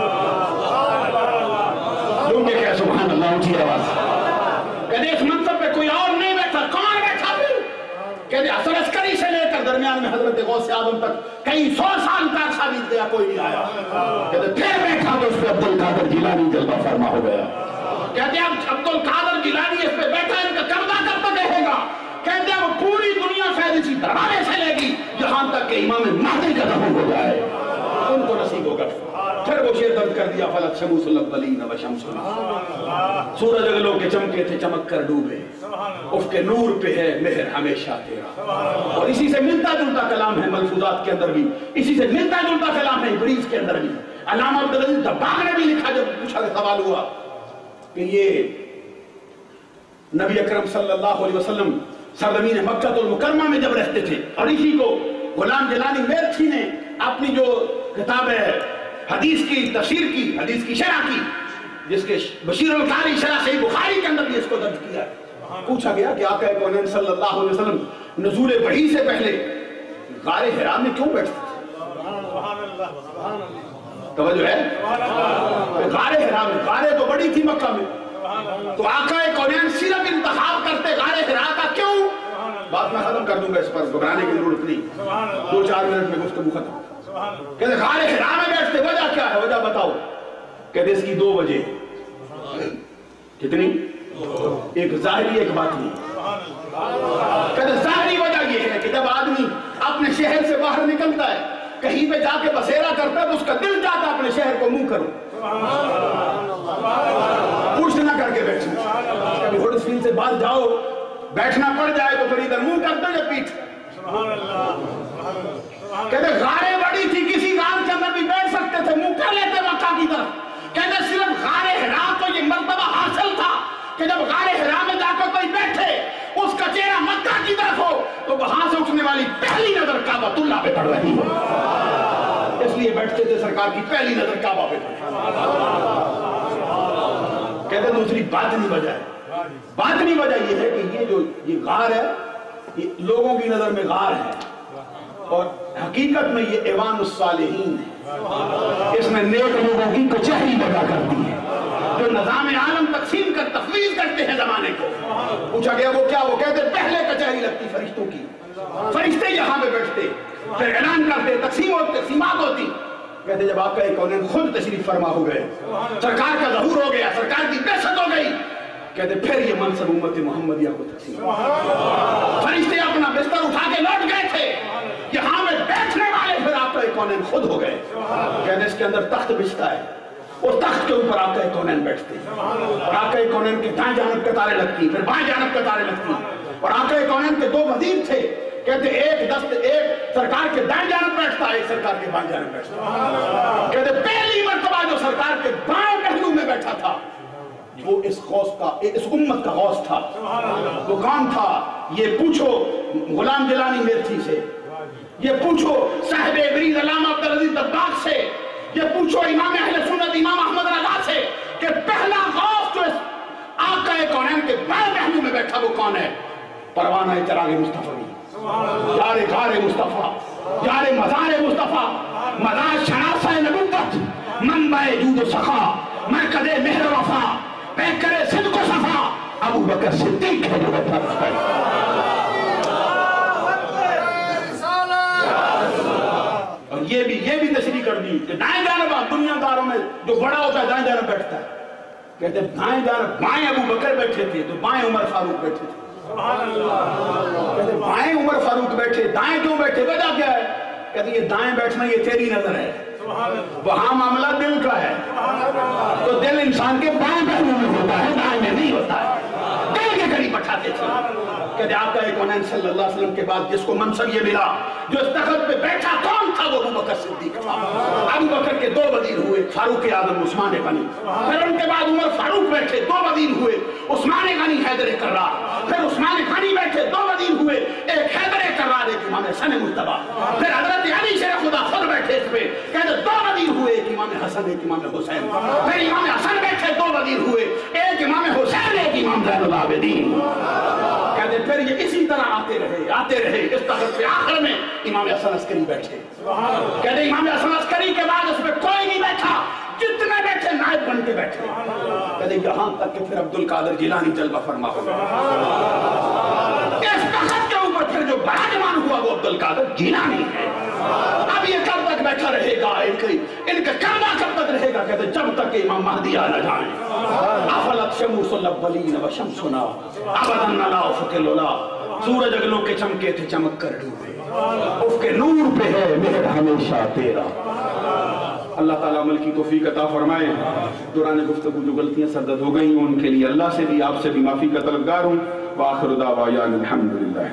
لوگ یہ کہ سبحان اللہ اونچی آواز. کہتے اس منصب پہ کوئی اور نہیں بیٹھا, کون بیٹھا پھر؟ کہتے حسن عسکری سے لے کر درمیان میں حضرت غوث اعظم تک کئی سو سال کا عرصہ بیت گیا, کوئی نہیں آیا. کہتے پھر بیٹھا تو اس پہ عبد القادر جیلانی جلوہ فرما ہو گیا. کہتے اب عبد القادر جیلانی اس پہ بیٹھا ان کا قبضہ کب تک رہے گا؟ کہتے ہیں وہ پوری دنیا فیض اسی دروازے سے لے گی جہاں تک کہ امام مہدی کا ظہور ہو جائے, ان کو نصیب ہوگا. پھر وہ شعر درج کر دیا فلک شمس الاولین و شمسنا, سورج اگلوں کے چمکے تھے چمک کر ڈوبے, افق نور پہ ہے مہر ہمیشہ تیرا. اور اسی سے ملتا جلتا کلام ہے ملفوظات کے اندر بھی, اسی سے ملتا جلتا کلام ہے ابریز کے اندر بھی. علامہ عبدالعزیز دباغ نے بھی لکھا جب پوچھا کہ سوال ہوا کہ یہ نبی اکرم صلی اللہ علیہ وسلم سرزمین مکہ المکرمہ میں جب رہتے تھے, اور اسی کو غلام جلانی میرٹھی نے اپنی جو کتاب ہے حدیث کی تفسیر کی, حدیث کی شرح کی, جس کے بشیر القاری شرح صحیح بخاری کے اندر بھی اس کو درج کیا ہے. پوچھا گیا کہ آقا کونین صلی اللہ علیہ وسلم نزول وحی سے پہلے غار حرا میں کیوں بیٹھتے تھے؟ توجہ ہے, غار حرا میں, غاریں تو بڑی تھی مکہ میں, تو آقا کونین صرف انتخاب کرتے غار حرا کا کیوں؟ بات میں ختم کر دوں گا, اس پر گھبرانے کی ضرورت نہیں, دو چار منٹ میں گفتگو ختم. کہتے غار حرا میں بیٹھتے, وجہ کیا ہے؟ وجہ بتاؤ. کہتے اس کی دو وجہ. کتنی؟ ایک ظاہری ایک باطنی. کہتے ظاہری وجہ یہ ہے کہ جب آدمی اپنے شہر سے باہر نکلتا ہے, کہیں پہ جا کے بسیرا کرتا ہے تو اس کا دل چاہتا ہے اپنے شہر کو منہ کرو, پوچھ نہ کر کے بیٹھنا. کبھی ہڈرسفیلڈ سے بعد جاؤ, بیٹھنا پڑ جائے تو پھر ادھر منہ کرتے یا پیٹھ. کہتے غاریں بڑی تھی, کسی غار کے اندر بھی بیٹھ سکتے تھے, منہ کر لیتے مکہ کی طرف. کہتے صرف غار حرا کو یہ مرتبہ حاصل تھا کہ جب غار حرا میں جا کر کوئی بیٹھے, اس کا چہرہ مکہ کی طرف ہو, تو وہاں سے اٹھنے والی پہلی نظر کعبۃ اللہ پہ پڑ رہی ہو. اس لیے بیٹھتے تھے سرکار کی پہلی نظر کعبہ پہ پڑ. کہتے دوسری باطنی وجہ ہے. باطنی وجہ یہ ہے کہ یہ جو یہ غار ہے یہ لوگوں کی نظر میں غار ہے, اور حقیقت میں یہ ایوان الصالحین ہے. اس میں نیک لوگوں کی کچہری لگا کرتی ہے جو نظام عالم تقسیم کر تفویض کرتے ہیں زمانے کو. پوچھا گیا وہ کیا؟ وہ کہتے پہلے کچہری لگتی فرشتوں کی,
فرشتے یہاں پہ بیٹھتے، پھر اعلان کرتے، تقسیم ہوتی، تقسیمات ہوتی. کہتے جب آقا کونین خود تشریف فرما ہو گئے، سرکار کا ظہور ہو گیا، سرکار کی بعثت ہو گئی، کہتے پھر یہ منصب امت محمدیہ کو تقسیم. فرشتے اپنا بستر اٹھا کے لوٹ گئے تھے، یہاں پہ بیٹھنے والے پھر آقا کونین خود ہو گئے. کہتے اس کے اندر تخت بچھتا ہے، اور تخت کے اوپر آقا کونین بیٹھتے ہیں، اور آقا کونین کے دائیں جانب قطاریں لگتی، پھر بائیں جانب قطاریں لگتی. اور آقا کونین کے دو وزیر تھے، کہتے ایک دست ایک سرکار کے دائیں جانب بیٹھتا ہے، ایک سرکار کے بائیں جانب بیٹھتا ہے. کہتے پہلی مرتبہ جو سرکار کے بائیں پہلو میں بیٹھا تھا وہ اس غوث کا، اس امت کا غوث تھا. وہ کون تھا؟ یہ پوچھو غلام جیلانی میرٹھی سے، یہ پوچھو صاحب ابریز علامہ عبدالعزیز دباغ سے، یہ پوچھو امام اہل سنت امام احمد رضا سے کہ پہلا غوث جو اس آقا کونین کے بائیں پہلو میں بیٹھا وہ کون ہے؟ پروانہ چراغ مصطفیٰ، یار غار مصطفیٰ، یار مزار مصطفیٰ، مزار شناسہ نبوت، منبع جود و سخا، مرکز مہر و وفا، پیکر صدق و صفا، ابو بکر صدیق ہے جو بیٹھا رکھتا ہے. اور یہ بھی یہ بھی تشریح کر دی کہ دائیں جانب دنیا داروں میں جو بڑا ہوتا ہے دائیں جانب بیٹھتا ہے. کہتے ہیں دائیں جانب بائیں ابو بکر بیٹھے تھے تو بائیں عمر فاروق بیٹھے تھے. کہتے ہیں بائیں عمر فاروق بیٹھے، دائیں کیوں بیٹھے؟ وجہ کیا ہے؟ کہتے ہیں یہ دائیں بیٹھنا یہ تیری نظر ہے، وہاں معاملہ دل کا ہے، تو دل انسان کے بائیں پہلو میں ہوتا ہے، دائیں میں نہیں ہوتا ہے. دل کے قریب بٹھاتے تھے. کہتے آقا کونین صلی اللہ علیہ وسلم کے بعد جس کو منصب یہ ملا، جو اس تخت پہ بیٹھا کون تھا؟ وہ ابو بکر صدیق تھا. ابو بکر کے دو وزیر ہوئے، فاروق اعظم عثمان غنی. پھر ان کے بعد عمر فاروق بیٹھے، دو وزیر ہوئے، عثمان غنی حیدر کرار. پھر عثمان غنی بیٹھے، دو وزیر ہوئے، ایک حیدر کرار، ایک امام حسن مجتبیٰ. پھر حضرت علی شیر خدا خود بیٹھے اس پہ، کہتے دو وزیر ہوئے، ایک امام حسن ایک امام حسین. پھر امام حسن بیٹھے، دو وزیر ہوئے، ایک امام حسین ایک امام زین العابدین. کہتے پھر یہ اسی طرح آتے رہے آتے رہے اس تخت پہ. آخر میں امام حسن عسکری بیٹھے. کہتے امام حسن عسکری کے بعد اس پہ کوئی نہیں بیٹھا، جتنے بیٹھے نائب بن کے بیٹھے. کہتے یہاں تک کہ پھر عبد القادر جیلانی جلوہ فرما ہو گیا. اس تخت کے اوپر پھر جو براجمان ہوا وہ عبد القادر جیلانی ہے. اب یہ کب تک بیٹھا رہے گا؟ ان کا کردہ کب تک رہے گا؟ کہتے جب تک کہ امام مہدی آ نہ جائیں. افلت شموس الاولین و شمسنا ابدا لا افق العلا. سورج اگلوں کے چمکے تھے چمک کر ڈوبے، افق نور پہ ہے مہر ہمیشہ تیرا. اللہ تعالیٰ عمل کی توفیق عطا فرمائے. دوران گفتگو جو غلطیاں سرزد ہو گئی ہیں ان کے لیے اللہ سے بھی آپ سے بھی معافی کا طلبگار ہوں. وآخر دعوانا الحمدللہ.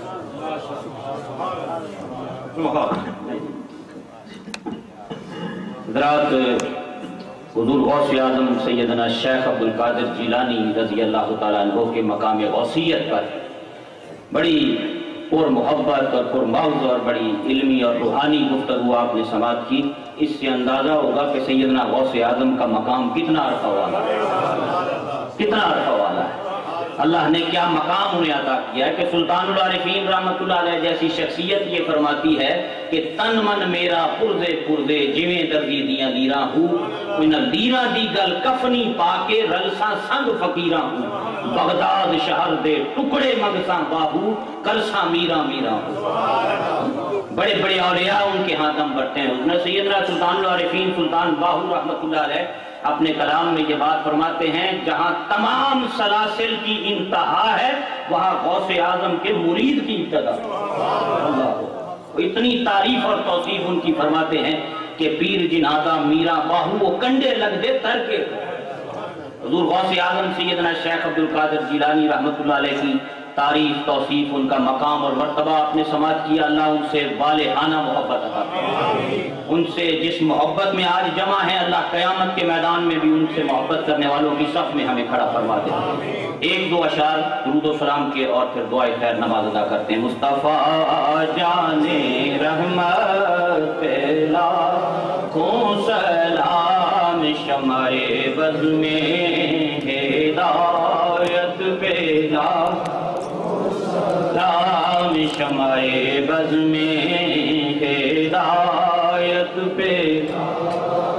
حضرات، حضور غوث-ے-اعظم سیدنا شیخ عبد القادر جیلانی رضی اللہ تعالیٰ عنہ کے مقام غوثیت پر بڑی پر محبت اور پر مغز اور بڑی علمی اور روحانی گفتگو آپ نے سماعت کی. اس سے اندازہ ہوگا کہ سیدنا غوث-ے-اعظم کا مقام کتنا عرفہ والا ہے، کتنا عرفہ والا ہے. اللہ نے کیا مقام انہیں عطا کیا ہے کہ سلطان العارفین رحمت اللہ علیہ جیسی شخصیت یہ فرماتی ہے کہ تن من میرا پرزے پرزے جویں دردی دیاں لیراں ہوں، ان لیراں دی گل کفنی پا کے رلساں سنگ فقیراں ہوں، بغداد شہر دے ٹکڑے مگساں باہو کلساں میراں میراں ہوں. بڑے بڑے اولیاء ان کے ہاں دم بڑھتے ہیں. حضرت سیدنا سلطان العارفین سلطان باہو رحمت اللہ علیہ اپنے کلام میں یہ بات فرماتے ہیں جہاں تمام سلاسل کی انتہا ہے وہاں غوث-ے-اعظم کے مرید کی ابتدا. اللہ، اتنی تعریف اور توصیف ان کی فرماتے ہیں کہ پیر جنازہ میرا باہو وہ کنڈے لگ دے تر کے. حضور غوث-ے-اعظم سیدنا شیخ عبد القادر جیلانی رحمت اللہ علیہ کی تعریف توصیف ان کا مقام اور مرتبہ آپ نے سماعت کیا. اللہ ان سے بالغانہ محبت عطا فرمائے. ان سے جس محبت میں آج جمع ہے اللہ قیامت کے میدان میں بھی ان سے محبت کرنے والوں کی صف میں ہمیں کھڑا فرما دے. ایک دو اشعار درود و سلام کے اور پھر دعائے خیر نماز ادا کرتے ہیں. مصطفیٰ جانے رحمت لاکھوں سلام شمع بز میں ہدایت پیدا سلام شمع بز میں ہدایت پیدا